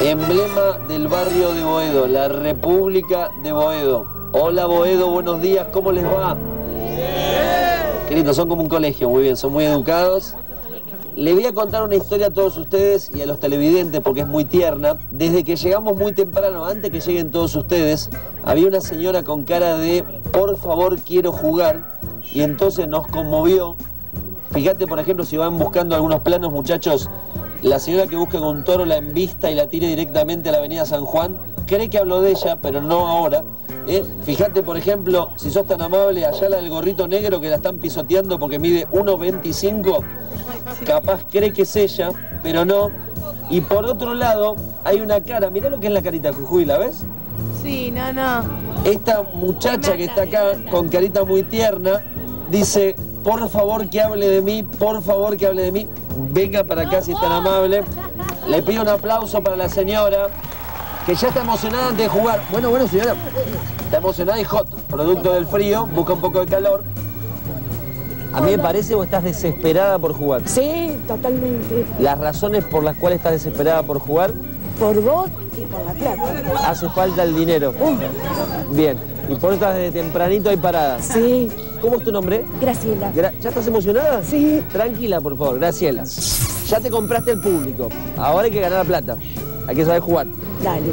Emblema del barrio de Boedo, la República de Boedo. Hola Boedo, buenos días, ¿cómo les va? Qué lindo, son como un colegio, muy bien, son muy educados. Le voy a contar una historia a todos ustedes y a los televidentes porque es muy tierna. Desde que llegamos muy temprano, antes que lleguen todos ustedes, había una señora con cara de por favor quiero jugar y entonces nos conmovió. Fíjate, por ejemplo, si van buscando algunos planos, muchachos, la señora que busca con un toro la embista y la tire directamente a la avenida San Juan, cree que habló de ella, pero no ahora. ¿eh? Fíjate, por ejemplo, si sos tan amable, allá la del gorrito negro que la están pisoteando porque mide uno veinticinco, capaz cree que es ella, pero no. Y por otro lado, hay una cara, mirá lo que es la carita, Jujuy, ¿la ves? Sí, no, no. Esta muchacha que está acá, con carita muy tierna, dice, por favor que hable de mí, por favor que hable de mí. Venga para acá si es tan amable. Le pido un aplauso para la señora, que ya está emocionada antes de jugar. Bueno, bueno, señora. Está emocionada y hot, producto del frío, busca un poco de calor. A mí me parece o estás desesperada por jugar. Sí, totalmente. Las razones por las cuales estás desesperada por jugar. Por vos y por la plata. Hace falta el dinero. Uh. Bien. Y por eso desde tempranito hay paradas. Sí. ¿Cómo es tu nombre? Graciela. Gra ¿Ya estás emocionada? Sí. Tranquila, por favor, Graciela. Ya te compraste el público. Ahora hay que ganar la plata. Hay que saber jugar. Dale.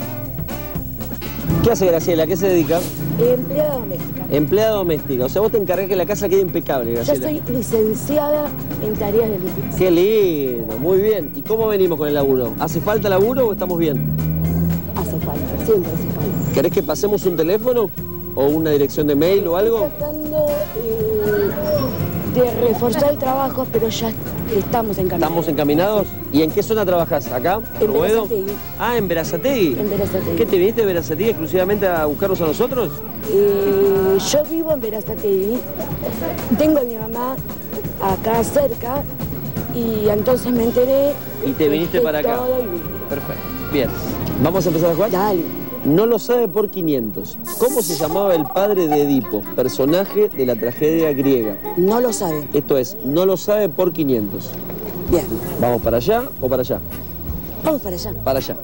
¿Qué hace Graciela? ¿A qué se dedica? Empleada doméstica. Empleada doméstica. O sea, vos te encargás que la casa quede impecable, Graciela. Yo soy licenciada en tareas de limpieza. Qué lindo, muy bien. ¿Y cómo venimos con el laburo? ¿Hace falta laburo o estamos bien? Hace falta, siempre hace falta. ¿Querés que pasemos un teléfono o una dirección de mail o algo? Estoy tratando eh, de reforzar el trabajo, pero ya estamos encaminados. ¿Estamos encaminados? ¿Y en qué zona trabajás? ¿Acá? En Boedo? Berazategui. Ah, en Berazategui. En Berazategui. ¿Qué te viniste de Berazategui exclusivamente a buscarnos a nosotros? Eh, yo vivo en Berazategui, tengo a mi mamá acá cerca y entonces me enteré. Y te viniste para acá. Todo y vine. Perfecto. Bien. ¿Vamos a empezar a jugar? Dale. No lo sabe por quinientos. ¿Cómo se llamaba el padre de Edipo, personaje de la tragedia griega? No lo sabe. Esto es, no lo sabe por quinientos. Bien. ¿Vamos para allá o para allá? Vamos para allá. Para allá.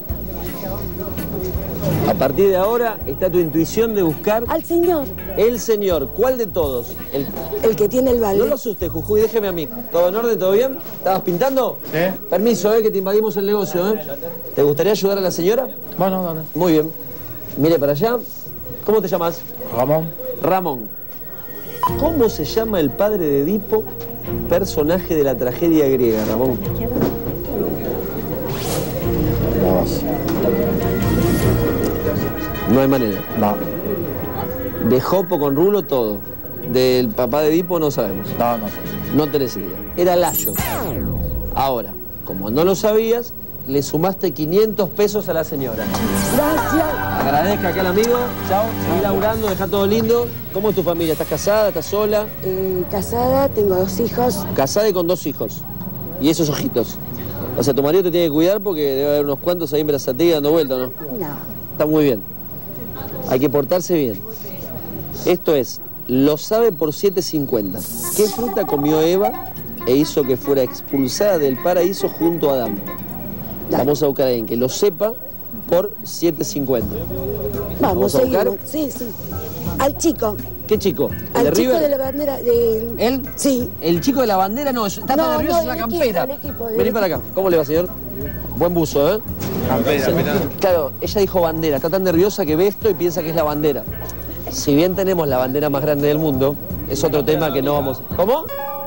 A partir de ahora está tu intuición de buscar... Al señor. El señor. ¿Cuál de todos? El, el que tiene el balde. No lo asustes, Jujuy, déjeme a mí. ¿Todo en orden? ¿Todo bien? ¿Estabas pintando? Sí. Permiso, eh, que te invadimos el negocio, ¿eh? ¿Te gustaría ayudar a la señora? Bueno, dale. Muy bien. Mire para allá. ¿Cómo te llamas? Ramón. Ramón. ¿Cómo se llama el padre de Edipo, personaje de la tragedia griega, Ramón? Dos. No hay manera. No. De Jopo con Rulo, todo. Del papá de Edipo no sabemos. No, no sé. No tenés idea. Era Layo. Ahora, como no lo sabías, le sumaste quinientos pesos a la señora. Gracias. Agradezca acá al amigo. Chao. Seguí laburando, deja todo lindo. ¿Cómo es tu familia? ¿Estás casada? ¿Estás sola? Eh, casada, tengo dos hijos. Casada y con dos hijos. Y esos ojitos. O sea, tu marido te tiene que cuidar porque debe haber unos cuantos ahí en Berazategui dando vuelta, ¿no? No. Está muy bien. Hay que portarse bien. Esto es, lo sabe por siete cincuenta. ¿Qué fruta comió Eva e hizo que fuera expulsada del paraíso junto a Adán? Vamos a buscar a alguien que lo sepa por siete cincuenta. Vamos, ¿Vamos a buscar? seguimos. Sí, sí. Al chico. ¿Qué chico? ¿El Al de chico River? de la bandera de... ¿Él? Sí. ¿El chico de la bandera? No, está No, tan nervioso, no, es una el campera. equipo, el equipo, el Vení equipo. para acá. ¿Cómo le va, señor? Buen buzo, ¿eh? Campera, mirá. Claro, ella dijo bandera. Está tan nerviosa que ve esto y piensa que es la bandera. Si bien tenemos la bandera más grande del mundo, es otro tema que no vamos... ¿Cómo?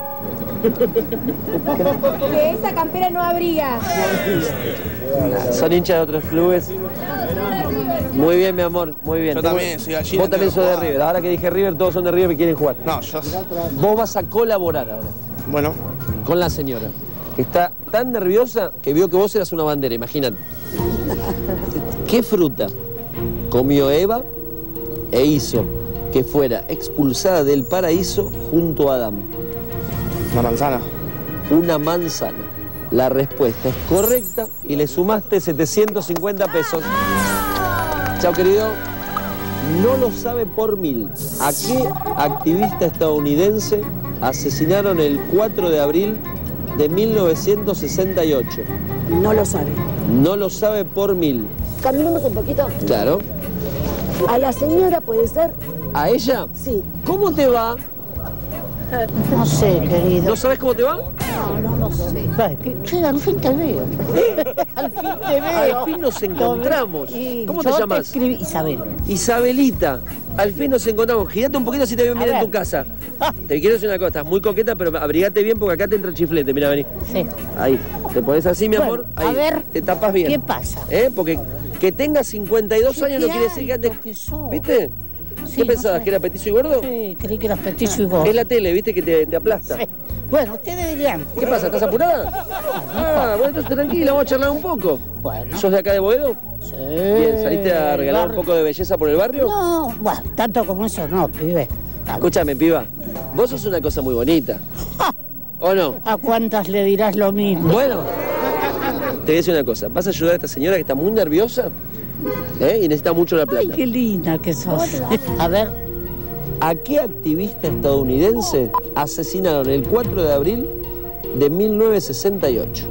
Que esa campera no abriga. Son hinchas de otros clubes. Muy bien, mi amor, muy bien. Yo Tengo- también soy gallina, Vos también sos tengo de que jugar. River. Ahora que dije River, todos son de River y quieren jugar. No, yo... Vos vas a colaborar ahora. Bueno. Con la señora, que está tan nerviosa que vio que vos eras una bandera, imagínate. ¿Qué fruta comió Eva e hizo que fuera expulsada del paraíso junto a Adán? Una manzana. Una manzana. La respuesta es correcta y le sumaste setecientos cincuenta pesos. Chao, querido. No lo sabe por mil. ¿A qué activista estadounidense asesinaron el cuatro de abril de mil novecientos sesenta y ocho? No lo sabe. No lo sabe por mil. Caminemos un poquito. Claro. A la señora puede ser. ¿A ella? Sí. ¿Cómo te va? No sé, querido. ¿No sabes cómo te va? No, no lo sé. Che, al fin te veo. Al fin te veo. Al fin nos encontramos. Sí, ¿Cómo te yo llamas? escribí Isabel. Isabelita. Al fin nos encontramos. Girate un poquito si te veo bien en tu casa. Te quiero decir una cosa, estás muy coqueta, pero abrigate bien porque acá te entra el chiflete. Mira, vení. Sí. Ahí. Te pones así, mi Bueno, amor. Ahí. a ver, te tapas bien. ¿qué pasa? ¿Eh? Porque que tengas cincuenta y dos años no quiere decir que antes... Que sos. ¿Viste? Sí, ¿Qué no pensabas? sé. ¿Que era petizo y gordo? Sí, creí que eras petizo y gordo. Es la tele, ¿viste? Que te, te aplasta. Sí. Bueno, ustedes dirán. ¿Qué pasa? ¿Estás apurada? Ah, bueno, entonces tranquila, vamos a charlar un poco. Bueno. ¿Sos de acá de Boedo? Sí. Bien, ¿saliste a regalar un Barrio. poco de belleza por el barrio? No, bueno, tanto como eso no, pibe. Escúchame, piba. Vos sos una cosa muy bonita. ¿O no? ¿A cuántas le dirás lo mismo? Bueno, te voy a decir una cosa. ¿Vas a ayudar a esta señora que está muy nerviosa? ¿Eh? Y necesita mucho la plata. Ay, qué linda que sos. A ver. ¿A qué activista estadounidense asesinaron el cuatro de abril de mil novecientos sesenta y ocho?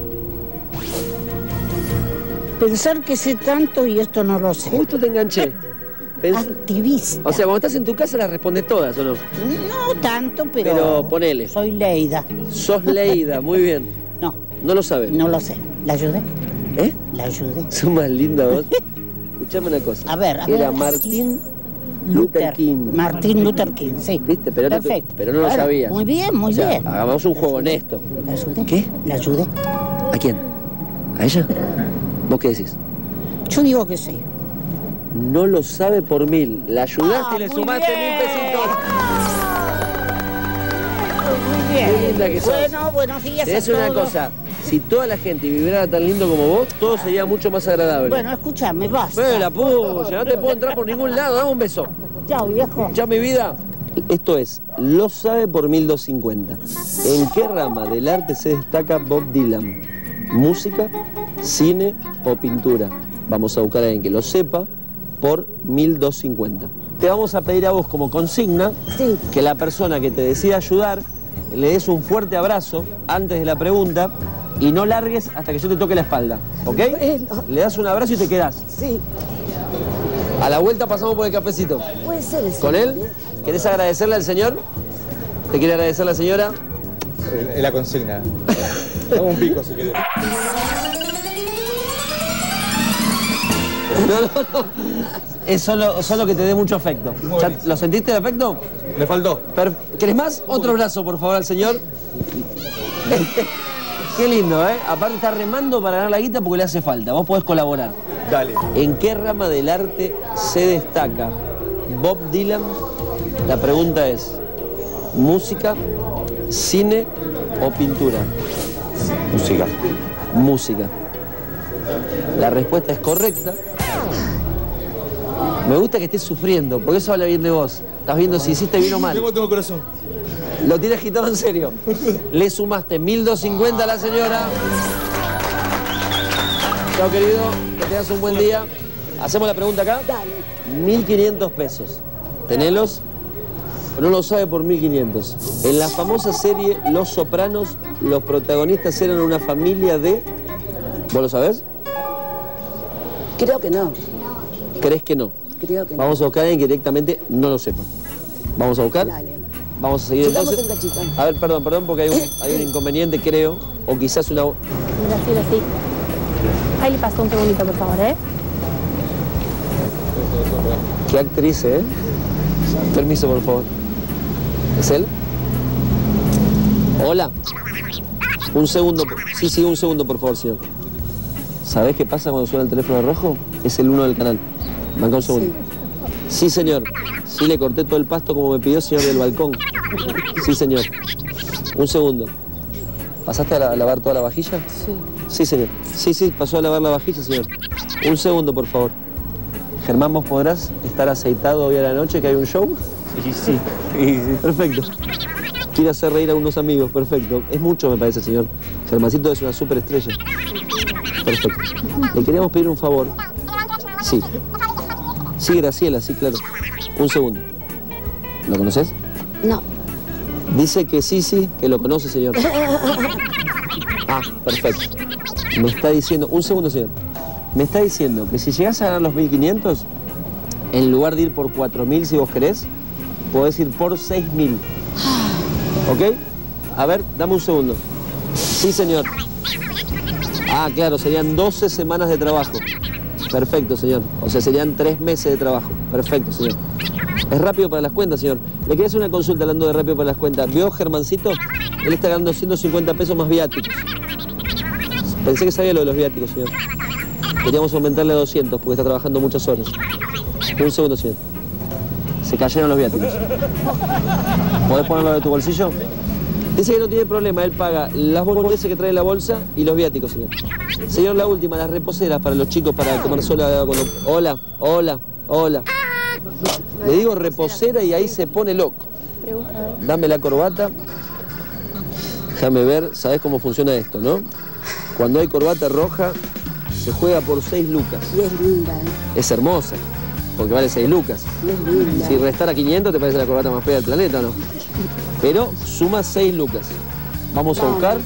Pensar que sé tanto y esto no lo sé. Justo te enganché. Pens- Activista. O sea, cuando estás en tu casa las respondes todas, ¿o no? No tanto, pero... Pero ponele. Soy Leida. Sos Leida, muy bien. No. No lo sabes. No lo sé. ¿La ayudé? ¿Eh? La ayudé. Sos más linda vos. Escuchame una cosa. A ver, a Era ver. Martín Luther King. Martín Luther King, sí. ¿Viste? Pero no, te- Perfecto. pero no lo Bueno, sabías. Muy bien, muy O sea, bien. hagamos un juego honesto. ¿La ayudé? ¿Qué? ¿La ayudé? ¿A quién? ¿A ella? ¿Vos qué decís? Yo digo que sí. No lo sabe por mil. La ayudaste Ah, y le muy sumaste bien. mil pesitos. Muy bien. Qué linda que sos. Bueno, buenos días Te a decir una todos. cosa. Si toda la gente vibrara tan lindo como vos, todo sería mucho más agradable. Bueno, escúchame, basta. Pero la puya, no te puedo entrar por ningún lado. Dame un beso. Chao, viejo. Chao, mi vida. Esto es, lo sabe por mil doscientos cincuenta. ¿En qué rama del arte se destaca Bob Dylan? ¿Música, cine o pintura? Vamos a buscar a alguien que lo sepa por mil doscientos cincuenta. Te vamos a pedir a vos como consigna Sí. que la persona que te decida ayudar le des un fuerte abrazo antes de la pregunta y no largues hasta que yo te toque la espalda, ¿ok? Bueno. Le das un abrazo y te quedás. Sí. A la vuelta pasamos por el cafecito. Puede ser eso. ¿Con él? ¿Querés agradecerle al señor? ¿Te quiere agradecer la señora? Es la consigna. Dame un pico si querés. No, no, no. Es solo, solo que te dé mucho afecto. ¿Ya ¿Lo sentiste el afecto? Me faltó. Per- ¿Querés más? Otro abrazo, por favor, al señor. Qué lindo, ¿eh? Aparte está remando para ganar la guita porque le hace falta. Vos podés colaborar. Dale. ¿En qué rama del arte se destaca Bob Dylan? La pregunta es, ¿música, cine o pintura? Música. Música. La respuesta es correcta. Me gusta que estés sufriendo, porque eso habla bien de vos. Estás viendo si hiciste bien o mal. Tengo, tengo corazón. Lo tienes agitado en serio. Le sumaste mil doscientos cincuenta a la señora. Chao, querido. Que tengas un buen día. Hacemos la pregunta acá. Dale. mil quinientos pesos. Tenelos. No lo sabe por mil quinientos. En la famosa serie Los Sopranos, los protagonistas eran una familia de... ¿Vos lo sabés? Creo que no. ¿Crees que no? Creo que no. Vamos a buscar a alguien que directamente no lo sepa. Vamos a buscar. Dale. Vamos a seguir Sigamos entonces. en cachita. A ver, perdón, perdón, porque hay un, hay un inconveniente, creo. O quizás una... Graciela, sí. Ahí le pasó un segundito, por favor, ¿eh? ¿Qué actriz, eh? Permiso, por favor. ¿Es él? Hola. Un segundo. Sí, sí, un segundo, por favor, señor. ¿Sabés qué pasa cuando suena el teléfono rojo? Es el uno del canal. Manca un segundo. Sí. Sí, señor. Sí, le corté todo el pasto como me pidió el señor del balcón. Sí, señor. Un segundo. ¿Pasaste a, la- a lavar toda la vajilla? Sí. Sí, señor. Sí, sí, pasó a lavar la vajilla, señor. Un segundo, por favor. Germán, ¿vos podrás estar aceitado hoy a la noche que hay un show? Sí, sí. Sí, sí. Perfecto. Quiere hacer reír a unos amigos, perfecto. Es mucho, me parece, señor. Germancito es una superestrella. Perfecto. Le queríamos pedir un favor. Sí. Sí, Graciela, sí, claro. Un segundo. ¿Lo conoces? No. Dice que sí, sí, que lo conoce, señor. Ah, perfecto. Me está diciendo... Un segundo, señor. Me está diciendo que si llegás a ganar los mil quinientos, en lugar de ir por cuatro mil si vos querés, podés ir por seis mil. ¿Ok? A ver, dame un segundo. Sí, señor. Ah, claro, serían doce semanas de trabajo. Perfecto, señor. O sea, serían tres meses de trabajo. Perfecto, señor. Es rápido para las cuentas, señor. Le quería hacer una consulta hablando de rápido para las cuentas. ¿Vio Germancito? Él está ganando ciento cincuenta pesos más viáticos. Pensé que sabía lo de los viáticos, señor. Queríamos aumentarle a doscientos porque está trabajando muchas horas. Un segundo, señor. Se cayeron los viáticos. ¿Podés ponerlo de tu bolsillo? Dice que no tiene problema, él paga las boludeces que trae la bolsa y los viáticos, señor. Señor, la última, las reposeras para los chicos para comer sola cuando... Hola, hola, hola. Le digo reposera y ahí se pone loco. Dame la corbata. Déjame ver, sabés cómo funciona esto, ¿no? Cuando hay corbata roja, se juega por seis lucas. Y es linda, ¿eh? Es hermosa, porque vale seis lucas. Y es linda. Si restara quinientos, ¿te parece la corbata más fea del planeta o no? Pero suma seis lucas. Vamos a buscar.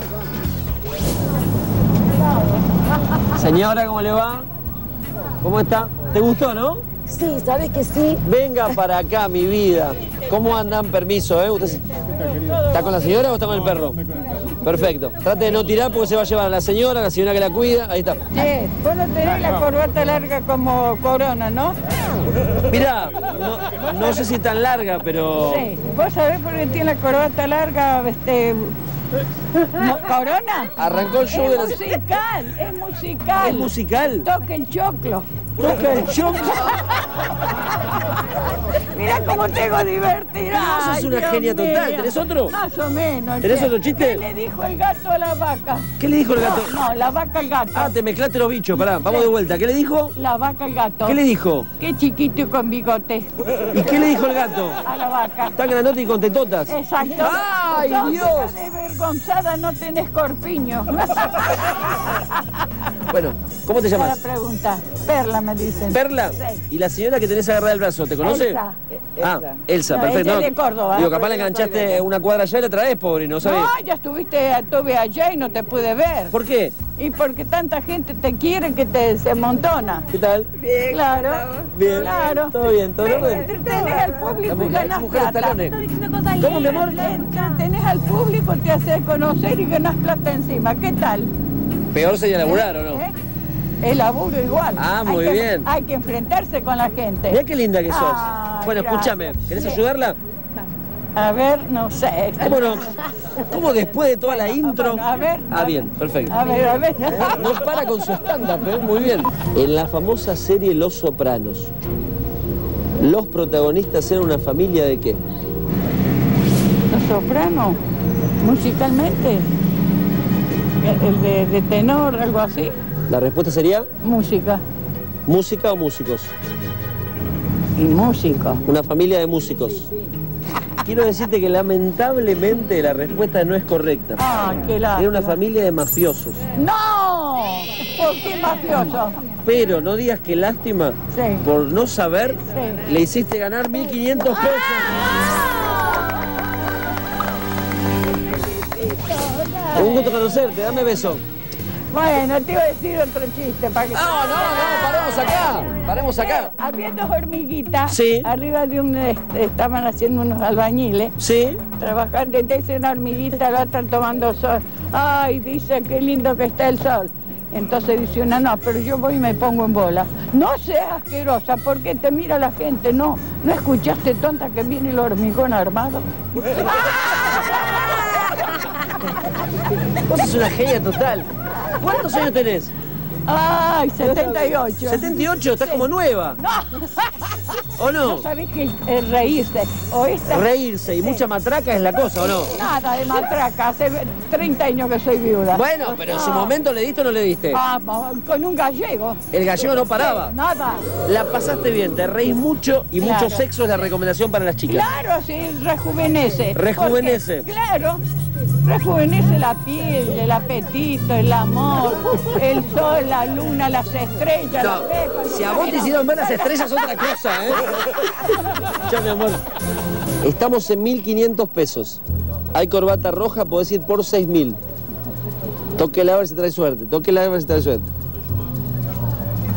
Señora, ¿cómo le va? ¿Cómo está? ¿Te gustó, no? Sí, ¿sabes que sí? Venga para acá, mi vida. ¿Cómo andan? Permiso, ¿eh? ¿Usted está con la señora o está con el perro? Perfecto. Trate de no tirar porque se va a llevar a la señora, a la señora que la cuida. Ahí está. Che, vos no tenés la corbata larga como Corona, ¿no? Mirá, no, no sé si tan larga, pero... Sí, vos sabés por qué tiene la corbata larga, este... ¿No, ¿Corona? Arrancó el show es de la... musical, es musical. ¿Es musical? Toca el choclo. Toca el choclo. Mirá cómo tengo divertida. Vos sos una Dios genia total. mío. ¿Tenés otro? Más o menos. ¿Tenés che. otro chiste? ¿Qué le dijo el gato a la vaca? ¿Qué le dijo el gato? No, no, la vaca al gato. Ah, te mezclaste los bichos, pará, vamos de vuelta. ¿Qué le dijo? La vaca al gato. ¿Qué le dijo? Qué chiquito y con bigote. ¿Y qué le dijo el gato? A la vaca. Tan grandote y con tetotas. Exacto. ¡Ay, Sos Dios! una desvergonzada, no tenés corpiño. Bueno, ¿cómo te llamas? La pregunta. Perla me dicen. ¿Perla? Sí. ¿Y la señora que tenés agarrada del brazo, te conoce? Elsa. Ah, Elsa, No, perfecto. ella es de Córdoba. Digo, capaz le enganchaste una cuadra allá y la traes, pobre, no sabes. No, ya estuviste, estuve allá y no te pude ver. ¿Por qué? Y porque tanta gente te quiere que te se amontona. ¿Qué tal? Bien, claro. Bien. Claro. ¿Todo bien? ¿Todo bien? Entretenés al público y La ganás mujer plata. talones. ¿Cómo, mi amor? Entretenés al público, te haces conocer y ganás plata encima. ¿Qué tal? Peor sería laburar, ¿o no? ¿Eh? El laburo igual. Ah, muy hay que, bien. Hay que enfrentarse con la gente. Mirá qué linda que sos. Ah, bueno, gracias. escúchame, ¿querés ayudarla? A ver, no sé. ¿Cómo no? ¿Cómo después de toda la intro? A ver. Ah, bien, perfecto. A ver, a ver. No para con su stand-up, ¿eh? Muy bien. En la famosa serie Los Sopranos, los protagonistas eran una familia de qué? Los Sopranos, musicalmente. El, el de, de tenor, algo así. La respuesta sería Música. ¿música o músicos? Y músico. Una familia de músicos. Quiero decirte que lamentablemente la respuesta no es correcta. Ah, qué lástima. Era una familia de mafiosos. ¡No! ¿Por qué mafioso? Pero no digas que lástima, Sí. por no saber, Sí. le hiciste ganar mil quinientos pesos. Un gusto conocerte, dame beso. Bueno, te iba a decir otro chiste para que... No, no, no, paremos acá, paremos acá. Había dos hormiguitas Sí. arriba de un... este, estaban haciendo unos albañiles. Sí. Trabajando, dice una hormiguita, la otra tomando sol. Ay, dice, qué lindo que está el sol. Entonces dice una, no, pero yo voy y me pongo en bola. No seas asquerosa, porque te mira la gente. No, ¿no escuchaste, tonta, que viene el hormigón armado? Vos sos una genia total. ¿Cuántos años tenés? Ay, setenta y ocho. ¿setenta y ocho? Estás como nueva. No. ¿O no? No sabés que es reírse. O esta... Reírse y mucha matraca es la cosa, ¿o no? Nada de matraca, hace treinta años que soy viuda. Bueno, pero en su momento le diste o no le diste. Ah, con un gallego. El gallego no paraba. Sí, nada. La pasaste bien, te reís mucho y Claro. mucho sexo es la recomendación para las chicas. Claro, sí, rejuvenece. Rejuvenece. Porque, claro, rejuvenece la piel, el apetito, el amor, el sol, la luna, las estrellas. No, las pepas, si a vos te hicieron ver las estrellas es otra cosa, ¿eh? Ya, mi amor. Estamos en mil quinientos pesos. Hay corbata roja, podés ir por seis mil. Tóquela a ver si trae suerte. Tóquela a ver si trae suerte.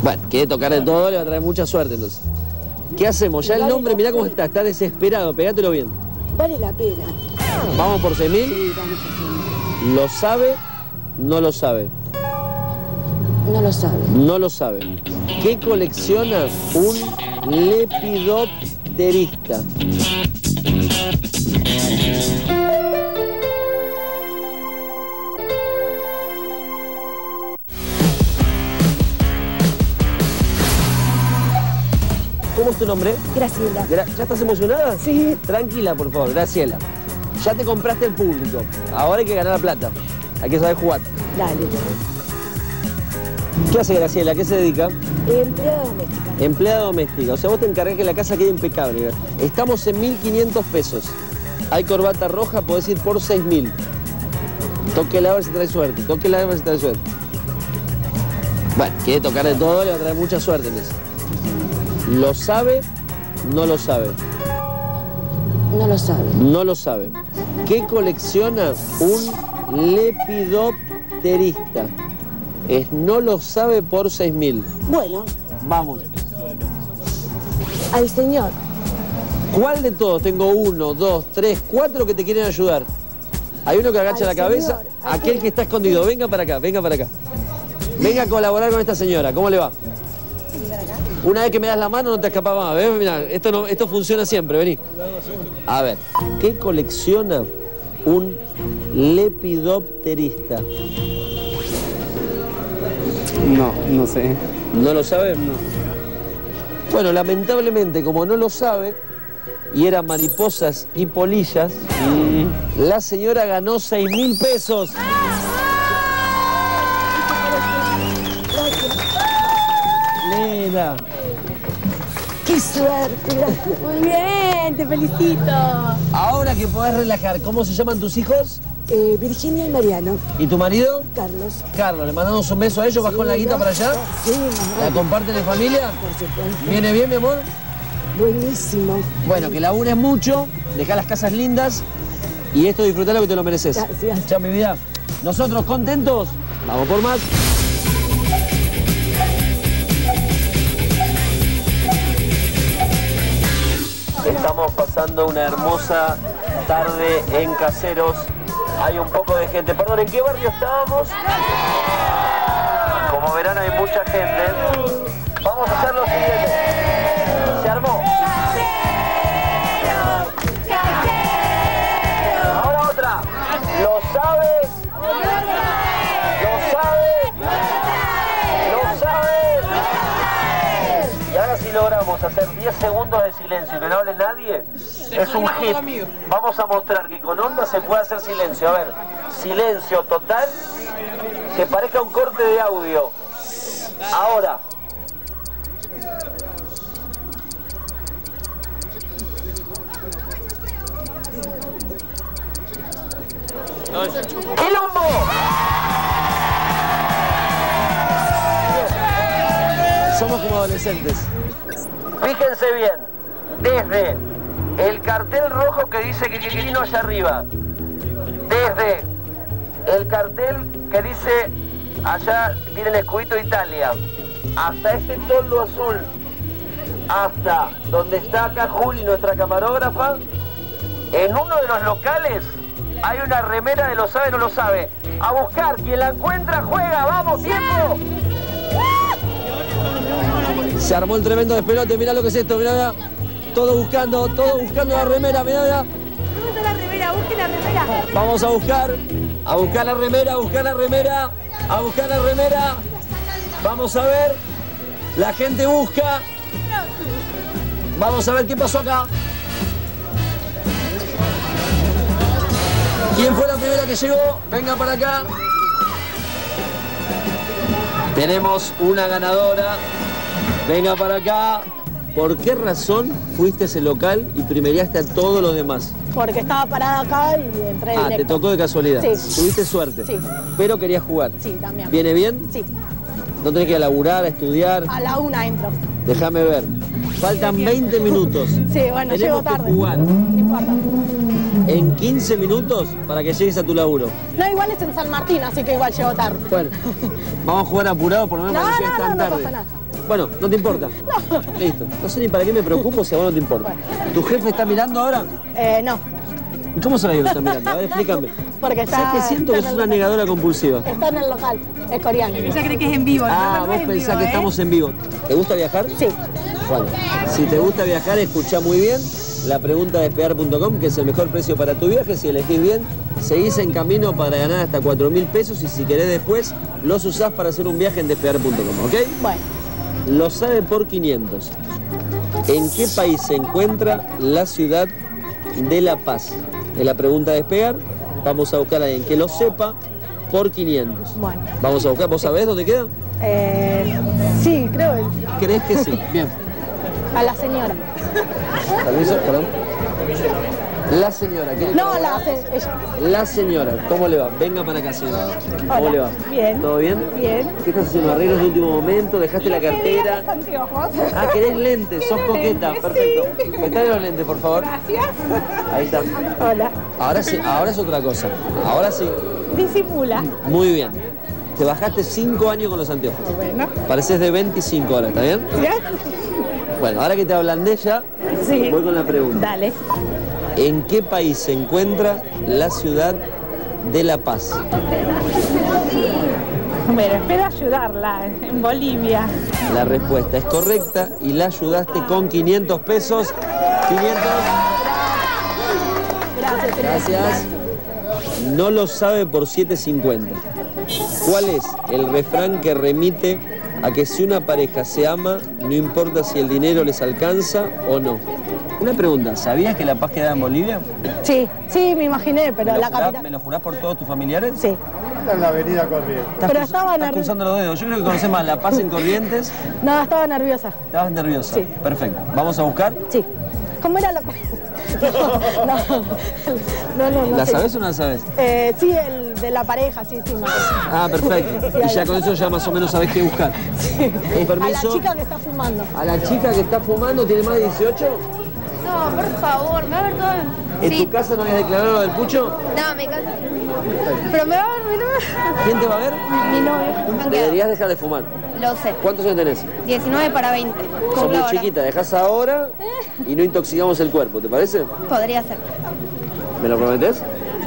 Bueno, quiere tocar de todo, le va a traer mucha suerte entonces. ¿Qué hacemos? Ya el nombre, mirá cómo está, está desesperado, pegátelo bien. Vale la pena. ¿Vamos por seis mil? Sí, vamos por seis mil. ¿Lo sabe? No lo sabe. No lo sabe. No lo sabe. ¿Qué colecciona un lepidopterista? ¿Cómo es tu nombre? Graciela. Gra- ¿Ya estás emocionada? Sí. Tranquila, por favor, Graciela. Ya te compraste el público. Ahora hay que ganar la plata. Hay que saber jugar. Dale. ¿Qué hace Graciela? ¿A qué se dedica? Empleada doméstica. Empleada doméstica. O sea, vos te encargás que la casa quede impecable. Estamos en mil quinientos pesos. Hay corbata roja, podés ir por seis mil. Tóquela a ver si trae suerte. Tóquela a ver si trae suerte. Bueno, quiere tocar de todo, le va a traer mucha suerte entonces. ¿Lo sabe? No lo sabe. No lo sabe. No lo sabe. ¿Qué colecciona un lepidopterista? Es no lo sabe por seis mil. Bueno, Vamos. al señor. ¿Cuál de todos? Tengo uno, dos, tres, cuatro que te quieren ayudar. Hay uno que agacha Al la cabeza. señor, al Aquel que está escondido. Venga para acá, venga para acá. Venga a colaborar con esta señora. ¿Cómo le va? Una vez que me das la mano no te escapas más. ¿Ves? Mirá, esto, no, esto funciona siempre. Vení. A ver, ¿qué colecciona un lepidopterista? No, no sé. ¿No lo sabe? No. Bueno, lamentablemente, como no lo sabe, y eran mariposas y polillas, mm. la señora ganó seis mil pesos. Nena. ¡Qué suerte! Gracias. Muy bien, te felicito. Ahora que podés relajar, ¿cómo se llaman tus hijos? Eh, Virginia y Mariano. ¿Y tu marido? Carlos. Carlos, le mandamos un beso a ellos, vas Sí, con la guita ¿no? para allá. Sí, mamá. ¿La comparten en familia? Por supuesto. ¿Viene bien, mi amor? Buenísimo. Bueno, que labures mucho, dejá las casas lindas y esto disfrutalo que te lo mereces. Gracias. Chao, mi vida. Nosotros contentos, vamos por más. Estamos pasando una hermosa tarde en Caseros. Hay un poco de gente. Perdón, ¿en qué barrio estábamos? Como verán, hay mucha gente. Vamos a hacer lo siguiente. Se armó. Ahora otra. ¿Lo sabe? ¿Lo sabe? ¿Lo sabe? Y ahora si logramos hacer diez segundos de silencio y que no hable nadie, es un hit. Vamos a mostrar que con onda se puede hacer silencio. A ver, silencio total, que parezca un corte de audio. Ahora. ¡Quilombo! Somos como adolescentes. Fíjense bien, desde el cartel rojo que dice que vino allá arriba, desde el cartel que dice allá tiene el escudito de Italia, hasta este toldo azul, hasta donde está acá Juli, nuestra camarógrafa, en uno de los locales hay una remera de lo sabe, no lo sabe. A buscar, quien la encuentra juega, vamos, tiempo. Se armó el tremendo despelote, mirá lo que es esto, mirá, mirá. Todo buscando, todo buscando la remera, mirá, mirá. ¿Dónde está la remera? Busque la remera. Vamos a buscar, a buscar la remera, a buscar la remera, a buscar la remera. Vamos a ver, la gente busca. Vamos a ver qué pasó acá. ¿Quién fue la primera que llegó? Venga para acá. Tenemos una ganadora. Venga para acá. ¿Por qué razón fuiste a ese local y primereaste a todos los demás? Porque estaba parada acá y entré directo. Ah, te tocó de casualidad. Sí. Tuviste suerte. Sí. Pero querías jugar. Sí, también. ¿Viene bien? Sí. ¿No tenés que ir a laburar, a estudiar? A la una entro. Déjame ver. Faltan veinte minutos. Sí, bueno, Tenemos llego que tarde. jugar No importa. en quince minutos para que llegues a tu laburo. No, igual es en San Martín, así que igual llego tarde. Bueno, vamos a jugar apurado por lo menos No, para que llegues no, tan no, no tarde. pasa nada. Bueno, no te importa. No. Listo. No sé ni para qué me preocupo si a vos no te importa. ¿Tu jefe está mirando ahora? Eh, no. ¿Y cómo sabes que lo está mirando? A ver, explícame. Porque está... ¿Sabes que siento que sos una negadora compulsiva? Está en el local, es coreano. Ella cree que es en vivo. Ah, no, no vos es en pensás vivo, que ¿eh? estamos en vivo. ¿Te gusta viajar? Sí. Bueno, si te gusta viajar, escuchá muy bien la pregunta de despegar punto com, que es el mejor precio para tu viaje. Si elegís bien, seguís en camino para ganar hasta cuatro mil pesos y si querés después, los usás para hacer un viaje en despegar punto com, ¿ok? Bueno. Lo sabe por quinientos. ¿En qué país se encuentra la ciudad de La Paz? Es la pregunta de despegar. Vamos a buscar a alguien que lo sepa por quinientos. Bueno. Vamos a buscar. ¿Vos sabés dónde queda? Eh, sí, creo. ¿Crees que sí? Bien. A la señora. Permiso, perdón. La señora. ¿quiere No, que la haga? ella. La señora. ¿Cómo le va? Venga para acá, señora. ¿Cómo Hola. le va? Bien. ¿Todo bien? Bien. ¿Qué estás haciendo? ¿Arreglos de último momento? ¿Dejaste la cartera? Los anteojos. Ah, ¿querés lentes? Sos coqueta. lentes, Perfecto. sí. Prestale los lentes, por favor. Gracias. Ahí está. Hola. Ahora sí, ahora es otra cosa. Ahora sí. Disimula. Muy bien. Te bajaste cinco años con los anteojos. Bueno. Pareces de veinticinco ahora, ¿está bien? ¿Ya? Bueno, ahora que te ablandé ya, Sí. voy con la pregunta. Dale. ¿En qué país se encuentra la ciudad de La Paz? Bueno, espero ayudarla en Bolivia. La respuesta es correcta y la ayudaste con quinientos pesos. quinientos. Gracias. Gracias. No lo sabe por siete cincuenta. ¿Cuál es el refrán que remite a que si una pareja se ama, no importa si el dinero les alcanza o no? Una pregunta, ¿sabías que La Paz queda en Bolivia? Sí, sí, me imaginé, pero ¿Me lo la jurás- capital. ¿Me lo jurás por todos tus familiares? Sí. En la avenida Corrientes. Estás, Pero cruz- estaba estás nerviosa. cruzando los dedos. Yo creo que conoces más La Paz en Corrientes. No, estaba nerviosa. Estabas nerviosa. Sí. Perfecto. ¿Vamos a buscar? Sí. ¿Cómo era la co- No, no, no, no ¿La sé. sabes o no la sabes? Eh, sí, el de la pareja, sí, sí. Me acuerdo. Ah, perfecto. Sí, Y ahí ya va. con eso ya más o menos sabés qué buscar. Con A la permiso. chica que está fumando. ¿A la chica que está fumando tiene más de dieciocho? No, por favor, me va a ver todo. ¿En Sí. tu casa no habías declarado lo del pucho? No, me casa. Pero me va a ver mi novio. ¿Quién te va a ver? Mi novio. Deberías dejar de fumar. Lo sé. ¿Cuántos años tenés? diecinueve para veinte. Sos Cumplo muy ahora. chiquita, dejás ahora y no intoxicamos el cuerpo, ¿te parece? Podría ser. ¿Me lo prometés?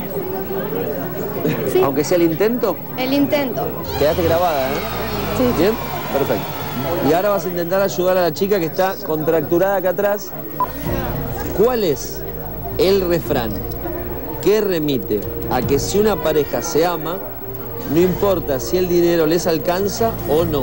Sí. Aunque sea el intento, El intento. quedaste grabada, ¿eh? Sí. ¿Bien? Perfecto. Y ahora vas a intentar ayudar a la chica que está contracturada acá atrás. ¿Cuál es el refrán que remite a que si una pareja se ama, no importa si el dinero les alcanza o no?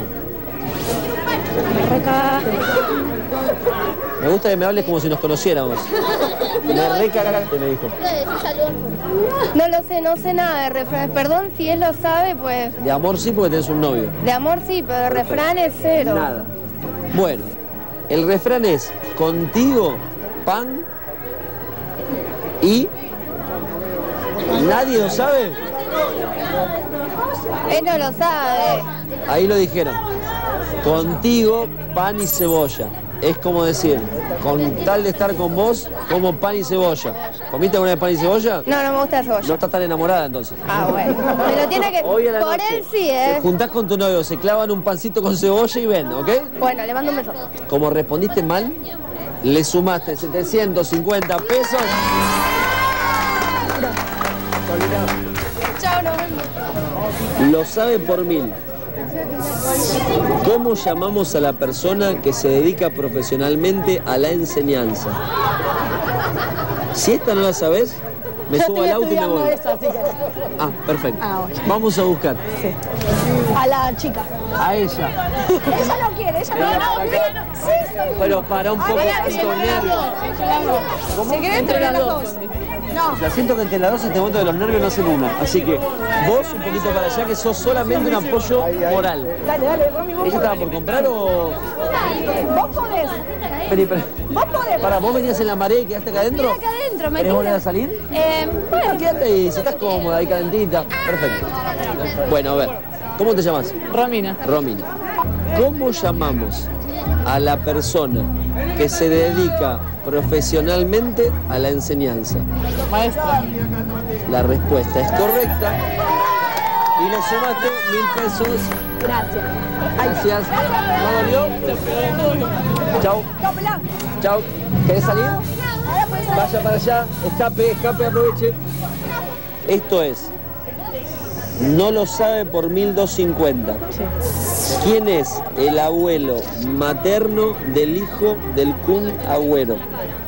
Me gusta que me hables como si nos conociéramos. Me recagaste, me dijo. No lo sé, no sé nada de refranes. Perdón si él lo sabe, pues. De amor sí porque tenés un novio. De amor sí, pero de refranes cero. Nada. Bueno, el refrán es contigo pan y nadie lo sabe. Él no lo sabe. Ahí lo dijeron. Contigo pan y cebolla. Es como decir, con tal de estar con vos, como pan y cebolla. ¿Comiste alguna vez pan y cebolla? No, no me gusta el No cebolla. estás tan enamorada entonces. Ah, bueno. Pero tiene que. Hoy a la Por noche él sí, Te ¿eh? juntás con tu novio, se clavan un pancito con cebolla y ven, ¿ok? Bueno, le mando un beso. Como respondiste mal, le sumaste setecientos cincuenta pesos. Chao, nos vemos. Lo sabe por mil. ¿Cómo llamamos a la persona que se dedica profesionalmente a la enseñanza? Si esta no la sabes, me Yo subo estoy al auto y me estudiando voy. eso, así que... Ah, perfecto. Ah, bueno. Vamos a buscar. A la chica. A ella. Ella no quiere, ella no, no, quiere, no. Sí, sí. Pero para un poco Mira, con nervios. ¿Cómo? Si querés, entre las dos. No. O sea, siento que entre las dos en este momento de los nervios no hacen una. Así que vos un poquito para allá, que sos solamente un apoyo moral. Dale, dale, Romy, vos ¿Ella estaba por podés. comprar o...? Vos podés. Vení, para. Vos podés. Para, ¿vos venías en la marea y quedaste acá adentro? Acá adentro, me ¿Querés volver a salir? Eh, Bueno, quédate ahí, si estás cómoda, ahí calentita. Perfecto. Bueno, a ver, ¿cómo te llamas? Romina. Romina. ¿Cómo llamamos a la persona que se dedica profesionalmente a la enseñanza? Maestra. La respuesta es correcta. Y le sumaste mil pesos. Gracias. Gracias. ¿No dolió? Chau. Chau. ¿Querés salir? Vaya para allá. Escape, escape, aproveche. Esto es. No lo sabe por mil doscientos cincuenta. ¿Quién es el abuelo materno del hijo del Kun Agüero?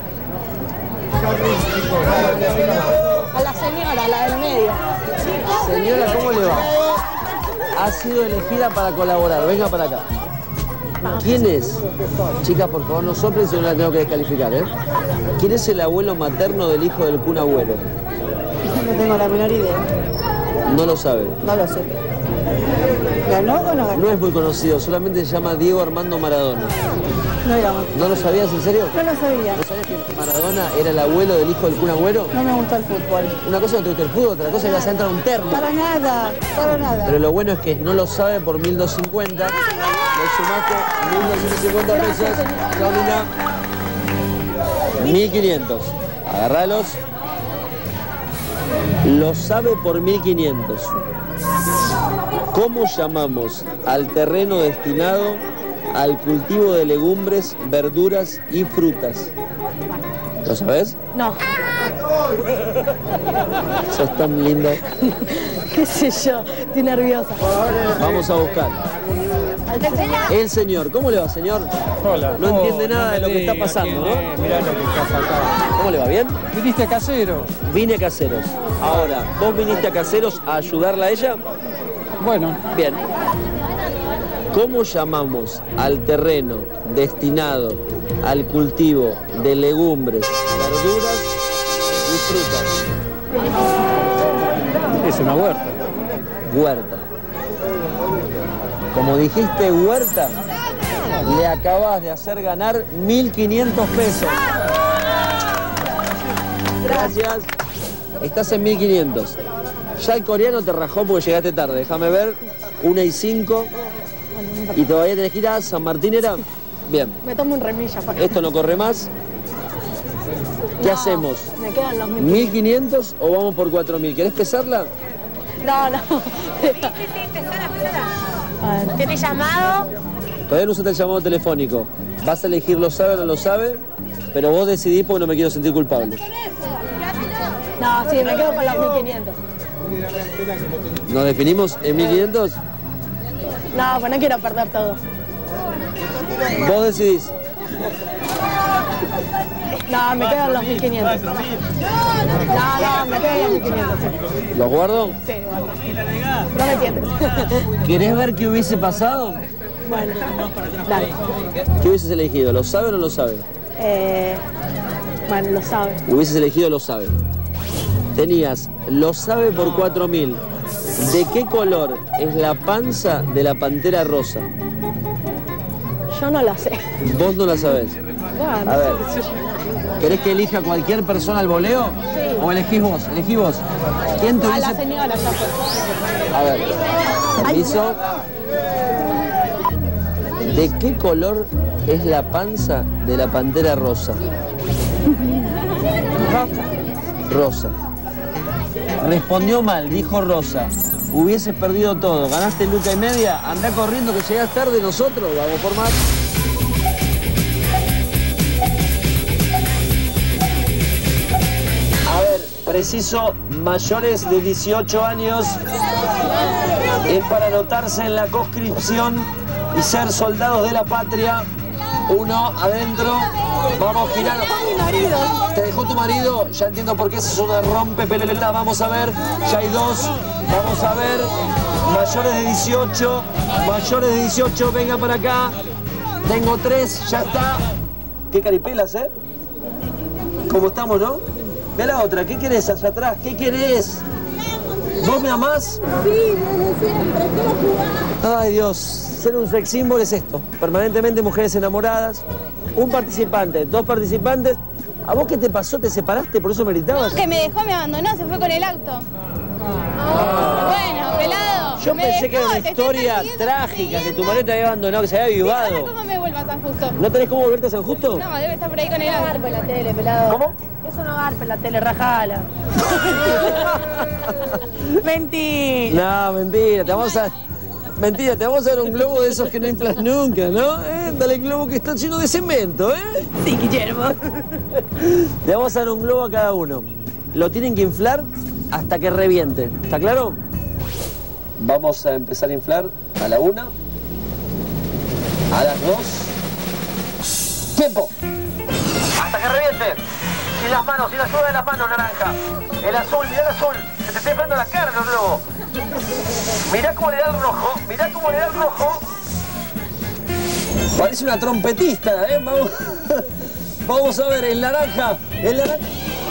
A la señora, la del medio. Señora, ¿cómo le va? Ha sido elegida para colaborar. Venga para acá. ¿Quién es? Chicas, por favor, no soplen si no la tengo que descalificar, ¿eh? ¿Quién es el abuelo materno del hijo del Kun Agüero? No tengo la menor idea. No lo sabe. No lo sé. ¿Ganó o no ganó? No es muy conocido, solamente se llama Diego Armando Maradona. No era. ¿No lo sabías en serio? No lo sabía. ¿No sabías que Maradona era el abuelo del hijo del Kun Agüero? No me gusta el fútbol. Una cosa no te gusta el fútbol, otra cosa es que vas a entrar a un termo. Para nada, para nada. Pero lo bueno es que no lo sabe por mil doscientos cincuenta. Le sumaste mil doscientos cincuenta pesos. Paulina. mil quinientos. Agarralos. Lo sabe por mil quinientos. ¿Cómo llamamos al terreno destinado al cultivo de legumbres, verduras y frutas? ¿Lo sabes? No. Sos tan linda. ¿Qué sé yo? Estoy nerviosa. Vamos a buscar. El señor. ¿Cómo le va, señor? Hola. No oh, entiende nada no de lo que está diga pasando, quién ¿no? es, mirá lo que pasa acá. ¿Cómo le va? ¿Bien? ¿Viniste a Casero? Vine a Caseros. Ahora, ¿vos viniste a Caseros a ayudarla a ella? Bueno. Bien. ¿Cómo llamamos al terreno destinado al cultivo de legumbres, verduras y frutas? Es una huerta. Huerta. Como dijiste huerta, le acabas de hacer ganar mil quinientos pesos. Gracias. Estás en mil quinientos. Ya el coreano te rajó porque llegaste tarde. Déjame ver. una y cinco. Y todavía tenés que ir a San Martín, ¿era? Bien. Me tomo un remilla. Para... Esto no corre más. ¿Qué no, hacemos? Me quedan los mil quinientos o vamos por cuatro mil. ¿Querés pesarla? No, no. Sí, sí, sí, pesala, pesala. ¿Tenés llamado? Todavía no usaste el llamado telefónico. Vas a elegir lo sabe o no lo sabe, pero vos decidís porque no me quiero sentir culpable. No, sí, me quedo con los mil quinientos. ¿Nos definimos en mil quinientos? No, pues no quiero perder todo. Vos decidís. No, me quedo en los mil quinientos. No, no, me quedo en los mil quinientos. ¿Los guardo? Sí, guardo. No me entiendes. ¿Querés ver qué hubiese pasado? Bueno, dale. ¿Qué hubieses elegido? ¿Lo sabe o no lo sabe? Eh, bueno, lo sabe. Hubieses elegido lo sabe. Tenías lo sabe por cuatro mil. ¿De qué color es la panza de la pantera rosa? Yo no la sé. Vos no la sabés. Bueno, A ver, ¿querés que elija cualquier persona al voleo? Sí. ¿O elegís vos? ¿Elegís vos? ¿Quién te A hubiese... la señora ya fue. A ver, permiso. ¿De qué color es la panza de la pantera rosa? Rosa. Rosa. Respondió mal, dijo rosa. Hubieses perdido todo. Ganaste luca y media. Andá corriendo que llegás tarde nosotros. Vamos por más. A ver, preciso, mayores de dieciocho años. Es para anotarse en la conscripción y ser soldados de la patria. Uno adentro. Vamos, girando. ¿Te dejó tu marido? Ya entiendo por qué es una rompepeleta. Vamos a ver. Ya hay dos. Vamos a ver. Mayores de dieciocho. Mayores de dieciocho. Venga para acá. Tengo tres. Ya está. Qué caripelas, ¿eh? ¿Cómo estamos, no? Ve la otra. ¿Qué querés allá atrás? ¿Qué querés? ¿Vos me amás? Sí, desde siempre, quiero jugar. Ay, Dios. Ser un sex symbol es esto. Permanentemente mujeres enamoradas. Un participante, dos participantes. ¿A vos qué te pasó? ¿Te separaste? ¿Por eso me gritabas? Que me dejó, me abandonó, se fue con el auto. Oh. Bueno, pelado. Yo me pensé que era dejó, una te historia estoy trágica, que tu marido te había abandonado, que se había Sí, ahora avivado. ¿cómo me vuelvo a San Justo? ¿No tenés cómo volverte a San Justo? No, debe estar por ahí con el auto. Garpe la tele, pelado. ¿Cómo? Eso no garpe la tele, rajala. Mentira. No, mentira, te vamos a... Mentira, te vamos a dar un globo de esos que no inflas nunca, ¿no? ¿Eh? Dale el globo que está lleno de cemento, ¿eh? Sí, Guillermo. Le vamos a dar un globo a cada uno. Lo tienen que inflar hasta que reviente. ¿Está claro? Vamos a empezar a inflar a la una, a las dos. ¡Tiempo! Hasta que reviente. Sin las manos, sin la ayuda de las manos, naranja. El azul, mirá el azul. Se te está inflando la cara, el globo. Mirá cómo le da el rojo, mirá cómo le da el rojo. Parece una trompetista, ¿eh? Vamos, vamos a ver, el naranja. El naranja.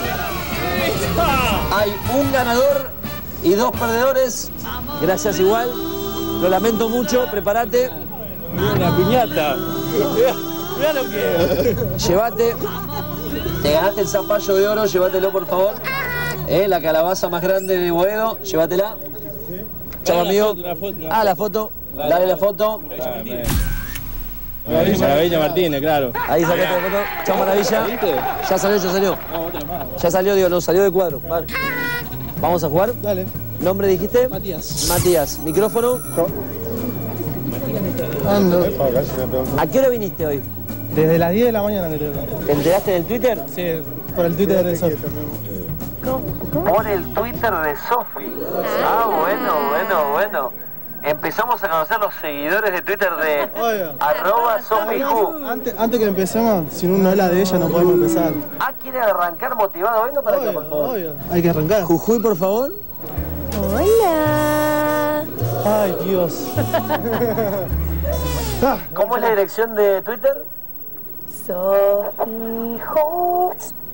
Hay un ganador y dos perdedores. Gracias igual. Lo lamento mucho, prepárate. Una piñata. Mirá lo que es. Llévate. Te ganaste el zapallo de oro, llévatelo por favor. Eh, la calabaza más grande de Boedo, llévatela. Chao amigo. Ah, la foto. Dale la foto. Maravilla Martínez, claro. Ahí sacaste la foto. Chao Maravilla. Ya salió, ya salió. Ya salió, digo, no, salió de cuadro. Vale. ¿Vamos a jugar? Dale. ¿Nombre dijiste? Matías. Matías. ¿Micrófono? Ando. ¿A qué hora viniste hoy? Desde las diez de la mañana que te ¿Te enteraste del Twitter? Sí, por el Twitter de Sofi. Por el Twitter de Sofi. Ah, bueno, bueno, bueno. Empezamos a conocer los seguidores de Twitter de arroba Sofiju. Antes, antes que empecemos, si uno habla de ella no podemos empezar. Ah, ¿quiere arrancar motivado? Venga para acá, por favor. Obvio. Hay que arrancar. Jujuy, por favor. Hola. Ay, Dios. ¿Cómo es la dirección de Twitter? Sofijo.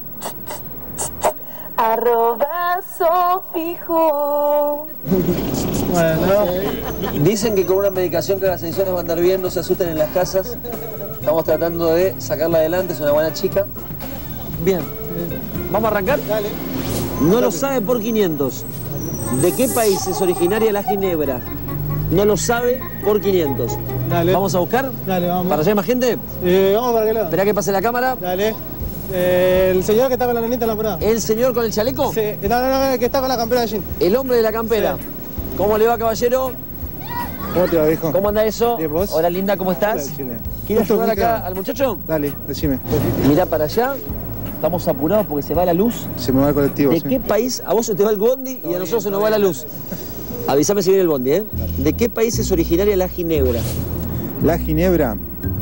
Arroba Sofijo. Bueno. Dicen que con una medicación que las ediciones van a andar bien, no se asusten en las casas. Estamos tratando de sacarla adelante, es una buena chica. Bien. ¿Vamos a arrancar? Dale. No lo sabe por quinientos. ¿De qué país es originaria la ginebra? No lo sabe por quinientos. Dale. ¿Vamos a buscar? Dale, vamos. ¿Para allá hay más gente? Eh, vamos para qué lado. Espera que pase la cámara. Dale. Eh, el señor que está con la nenita en la parada. ¿El señor con el chaleco? Sí. No, no, no, el que está con la campera de jean. El hombre de la campera. Sí. ¿Cómo le va, caballero? ¿Cómo te va, viejo? ¿Cómo anda eso? Bien, ¿vos? Hola, linda, ¿cómo estás? Hola, ¿Quieres Justo, ayudar acá Mica. al muchacho? Dale, decime. Mirá para allá. Estamos apurados porque se va la luz. Se me va el colectivo. ¿De sí. qué país? A vos se te va el bondi y a nosotros se nos va la luz. Avísame si viene el bondi, ¿eh? ¿De qué país es originaria la ginebra? La ginebra.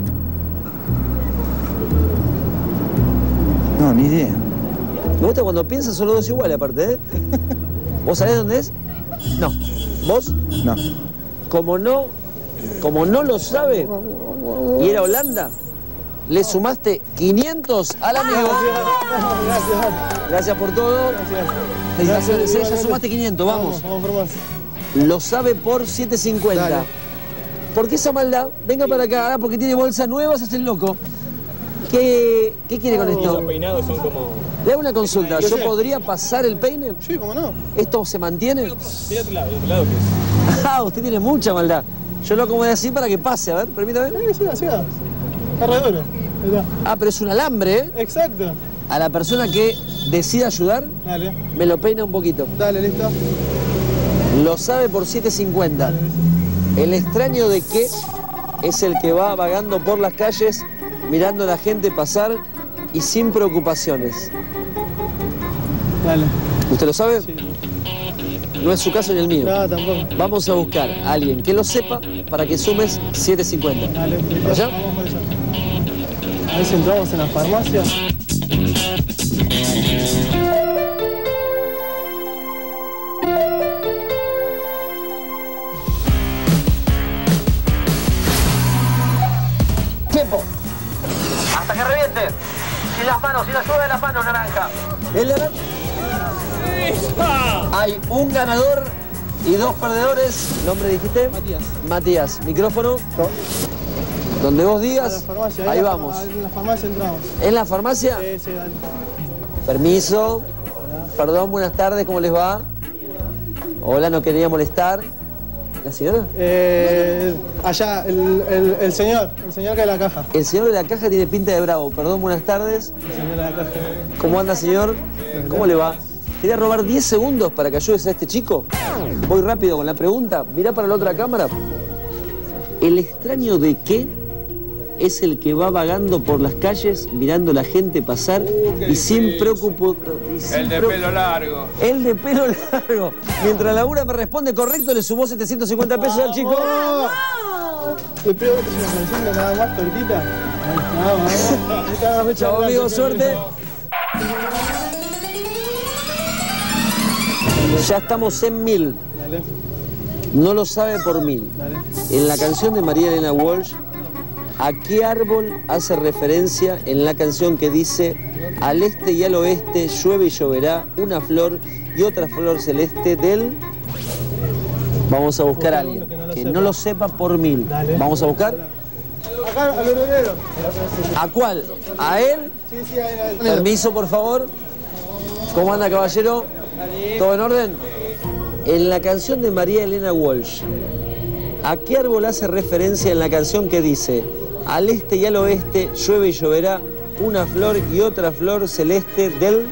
No, ni idea. Me gusta cuando piensas son los dos iguales aparte, ¿eh? ¿Vos sabés dónde es? No. ¿Vos? No. Como no, como no lo sabe y era Holanda, le sumaste quinientos al amigo. Gracias. Gracias por todo. Felicitaciones, ¿eh? Ya sumaste quinientos, vamos. Vamos, vamos por más. Lo sabe por siete cincuenta. Dale. ¿Por qué esa maldad? Venga para acá, ahora porque tiene bolsas nuevas, es el loco. ¿Qué, qué quiere con esto? Los peinados son como... Le hago una consulta, Yo ¿yo sé. podría pasar el peine? Sí, cómo no. ¿Esto se mantiene? Sí, de otro lado, de otro lado que es. Ah, usted tiene mucha maldad. Yo lo acomodé así para que pase, a ver, permítame. Sí, siga, siga. Está re duro. Ahí está. Ah, pero es un alambre, ¿eh? Exacto. A la persona que decida ayudar, Dale. me lo peina un poquito. Dale, listo. Lo sabe por siete cincuenta. El extraño de qué es el que va vagando por las calles, mirando a la gente pasar y sin preocupaciones. Dale. ¿Usted lo sabe? Sí. No es su caso ni el mío. No, tampoco. Vamos a buscar a alguien que lo sepa para que sumes siete cincuenta. Dale, listo. ¿Para allá? Vamos por allá. A ver si entramos en la farmacia. ¡Tiempo! ¡Hasta que reviente! Sin las manos, sin la ayuda de las manos, naranja. El naranja. Hay un ganador y dos perdedores. ¿Nombre dijiste? Matías. Matías. Micrófono. Donde vos A la digas, farmacia. ahí en la vamos. farma- En la farmacia entramos. ¿En la farmacia? Sí, sí, dale. Permiso. Perdón, buenas tardes, ¿cómo les va? Hola, no quería molestar. ¿La señora? Eh, allá, el, el, el señor, el señor que de la caja. El señor de la caja tiene pinta de bravo. Perdón, buenas tardes. El señor de la caja. ¿Cómo anda, señor? ¿Cómo le va? Quería robar diez segundos para que ayudes a este chico. Voy rápido con la pregunta. Mirá para la otra cámara. ¿El extraño de qué es el que va vagando por las calles mirando a la gente pasar uh, y sin preocupación? El de pelo largo. El de pelo largo. Mientras Laura me responde correcto, le sumó setecientos cincuenta pesos al chico. Le pido una canción de nada más cortita. Chao, amigo, suerte. Ya estamos en mil. Dale. No lo sabe por mil. Dale. En la canción de María Elena Walsh, ¿a qué árbol hace referencia en la canción que dice al este y al oeste llueve y lloverá una flor y otra flor celeste del... Vamos a buscar a alguien que no lo, que no lo sepa por mil. Dale. Vamos a buscar. Acá, al oronero. ¿A cuál? ¿A él? Sí, sí, a él, a él. Permiso, por favor. ¿Cómo anda, caballero? ¿Todo en orden? En la canción de María Elena Walsh, ¿a qué árbol hace referencia en la canción que dice al este y al oeste llueve y lloverá una flor y otra flor celeste del...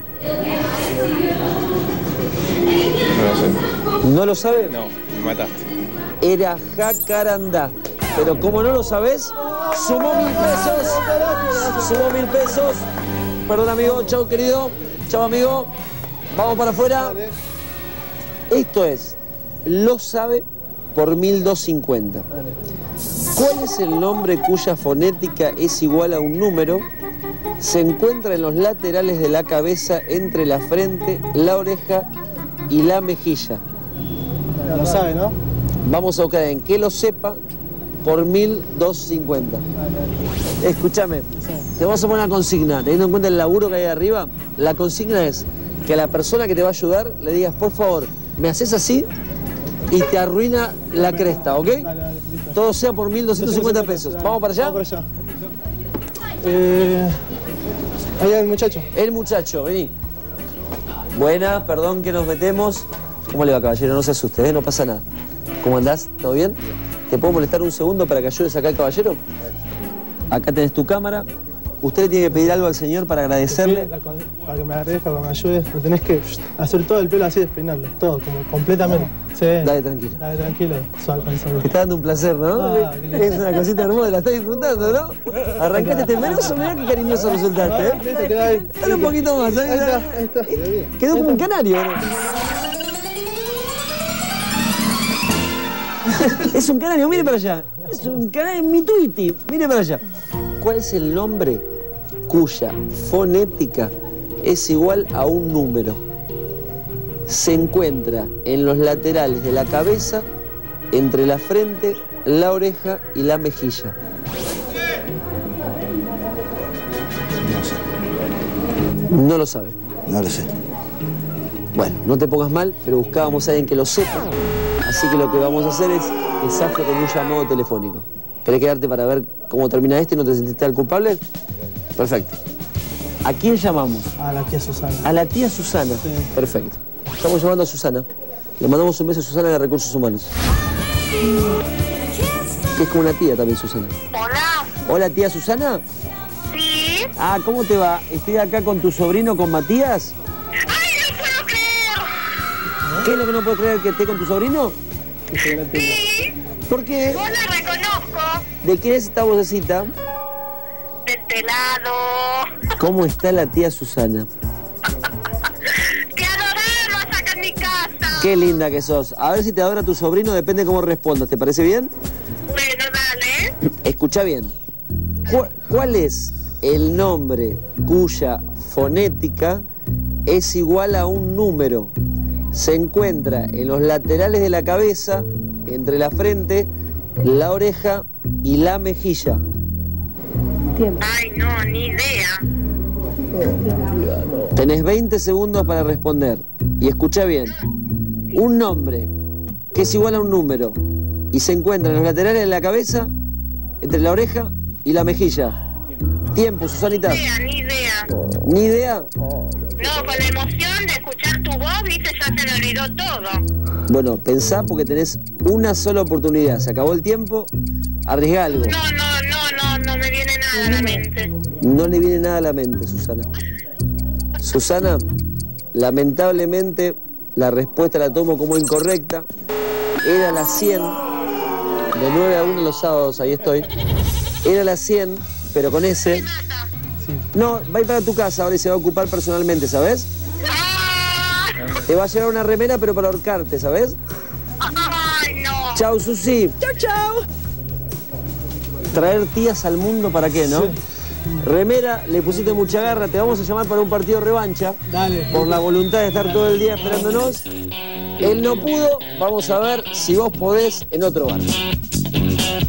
No lo sé. ¿No lo sabe? No, me mataste. Era jacarandá. Pero como no lo sabés, sumó mil pesos. Sumó mil pesos. Perdón, amigo. Chao, querido. Chao, amigo. Vamos para afuera. Esto es Lo Sabe por mil doscientos cincuenta. ¿Cuál es el nombre cuya fonética es igual a un número? Se encuentra en los laterales de la cabeza entre la frente, la oreja y la mejilla. Lo sabe, ¿no? Vamos a buscar en que lo sepa por mil doscientos cincuenta. Escúchame, te vamos a poner una consigna. Teniendo en cuenta el laburo que hay arriba, la consigna es que a la persona que te va a ayudar le digas, por favor, me haces así y te arruina la cresta, ¿ok? Dale, dale, todo sea por mil doscientos cincuenta pesos. Dale. ¿Vamos para allá? Vamos para allá. Eh, ahí el muchacho. El muchacho, vení. Buena, perdón que nos metemos. ¿Cómo le va, caballero? No se asuste, ¿eh? No pasa nada. ¿Cómo andás? ¿Todo bien? ¿Te puedo molestar un segundo para que ayudes acá al caballero? Acá tenés tu cámara. Usted le tiene que pedir algo al señor para agradecerle. Para que me agradezca, para que me ayudes, me tenés que hacer todo el pelo así, despeinarlo, todo, como completamente. Sí. Dale, tranquilo. Dale, tranquilo. Suave, con Te está dando un placer, ¿no? Ah, es una cosita hermosa, la estás disfrutando, ¿no? Arrancaste temeroso, mirá qué cariñoso resultaste, ¿eh? Dale un poquito más, ¿eh? Ahí está, ahí está. Quedó como un canario, ¿no? Es un canario, mire para allá. Es un canario, mi tuiti, mire para allá. ¿Cuál es el nombre cuya fonética es igual a un número? Se encuentra en los laterales de la cabeza, entre la frente, la oreja y la mejilla. No sé. No lo sabe. No lo sé. Bueno, no te pongas mal, pero buscábamos a alguien que lo sepa. Así que lo que vamos a hacer es desafío con un llamado telefónico. ¿Querés quedarte para ver cómo termina este y no te sentiste al culpable? Perfecto. ¿A quién llamamos? A la tía Susana. ¿A la tía Susana? Sí. Perfecto. Estamos llamando a Susana. Le mandamos un beso a Susana de Recursos Humanos. Que es como una tía también, Susana. Hola. Hola, tía Susana. Sí. Ah, ¿cómo te va? Estoy acá con tu sobrino, con Matías. ¡Ay, no puedo creer! ¿Qué es lo que no puedo creer que esté con tu sobrino? Sí. ¿Por qué? Yo la reconozco. ¿De quién es esta vocecita? Del pelado. ¿Cómo está la tía Susana? Te adoramos acá en mi casa. Qué linda que sos. A ver si te adora tu sobrino, depende cómo respondas. ¿Te parece bien? Bueno, dale. Escucha bien. ¿Cu- ¿Cuál es el nombre cuya fonética es igual a un número? Se encuentra en los laterales de la cabeza, entre la frente, la oreja y la mejilla. Tiempo. Ay, no, ni idea. Tenés veinte segundos para responder. Y escucha bien. Un nombre que es igual a un número y se encuentra en los laterales de la cabeza, entre la oreja y la mejilla. Tiempo, Susanita. Ni idea, ni idea. ¿Ni idea? No, con la emoción de escuchar tu voz, viste, ya se me olvidó todo. Bueno, pensá porque tenés una sola oportunidad. Se acabó el tiempo. Arriesgá algo. No, no, no, no, no me viene nada a la mente. No le viene nada a la mente, Susana. Susana, lamentablemente la respuesta la tomo como incorrecta. Era la cien, de nueve a uno los sábados, ahí estoy. Era la cien, pero con ese. No, va a ir para tu casa ahora y se va a ocupar personalmente, ¿sabes? Te va a llevar una remera, pero para ahorcarte, ¿sabes? Chau, Susi. Chau, chau. Traer tías al mundo, ¿para qué, no? Sí. Remera, le pusiste mucha garra, te vamos a llamar para un partido revancha. Dale. Por la voluntad de estar todo el día esperándonos. Él no pudo, vamos a ver si vos podés en otro bar.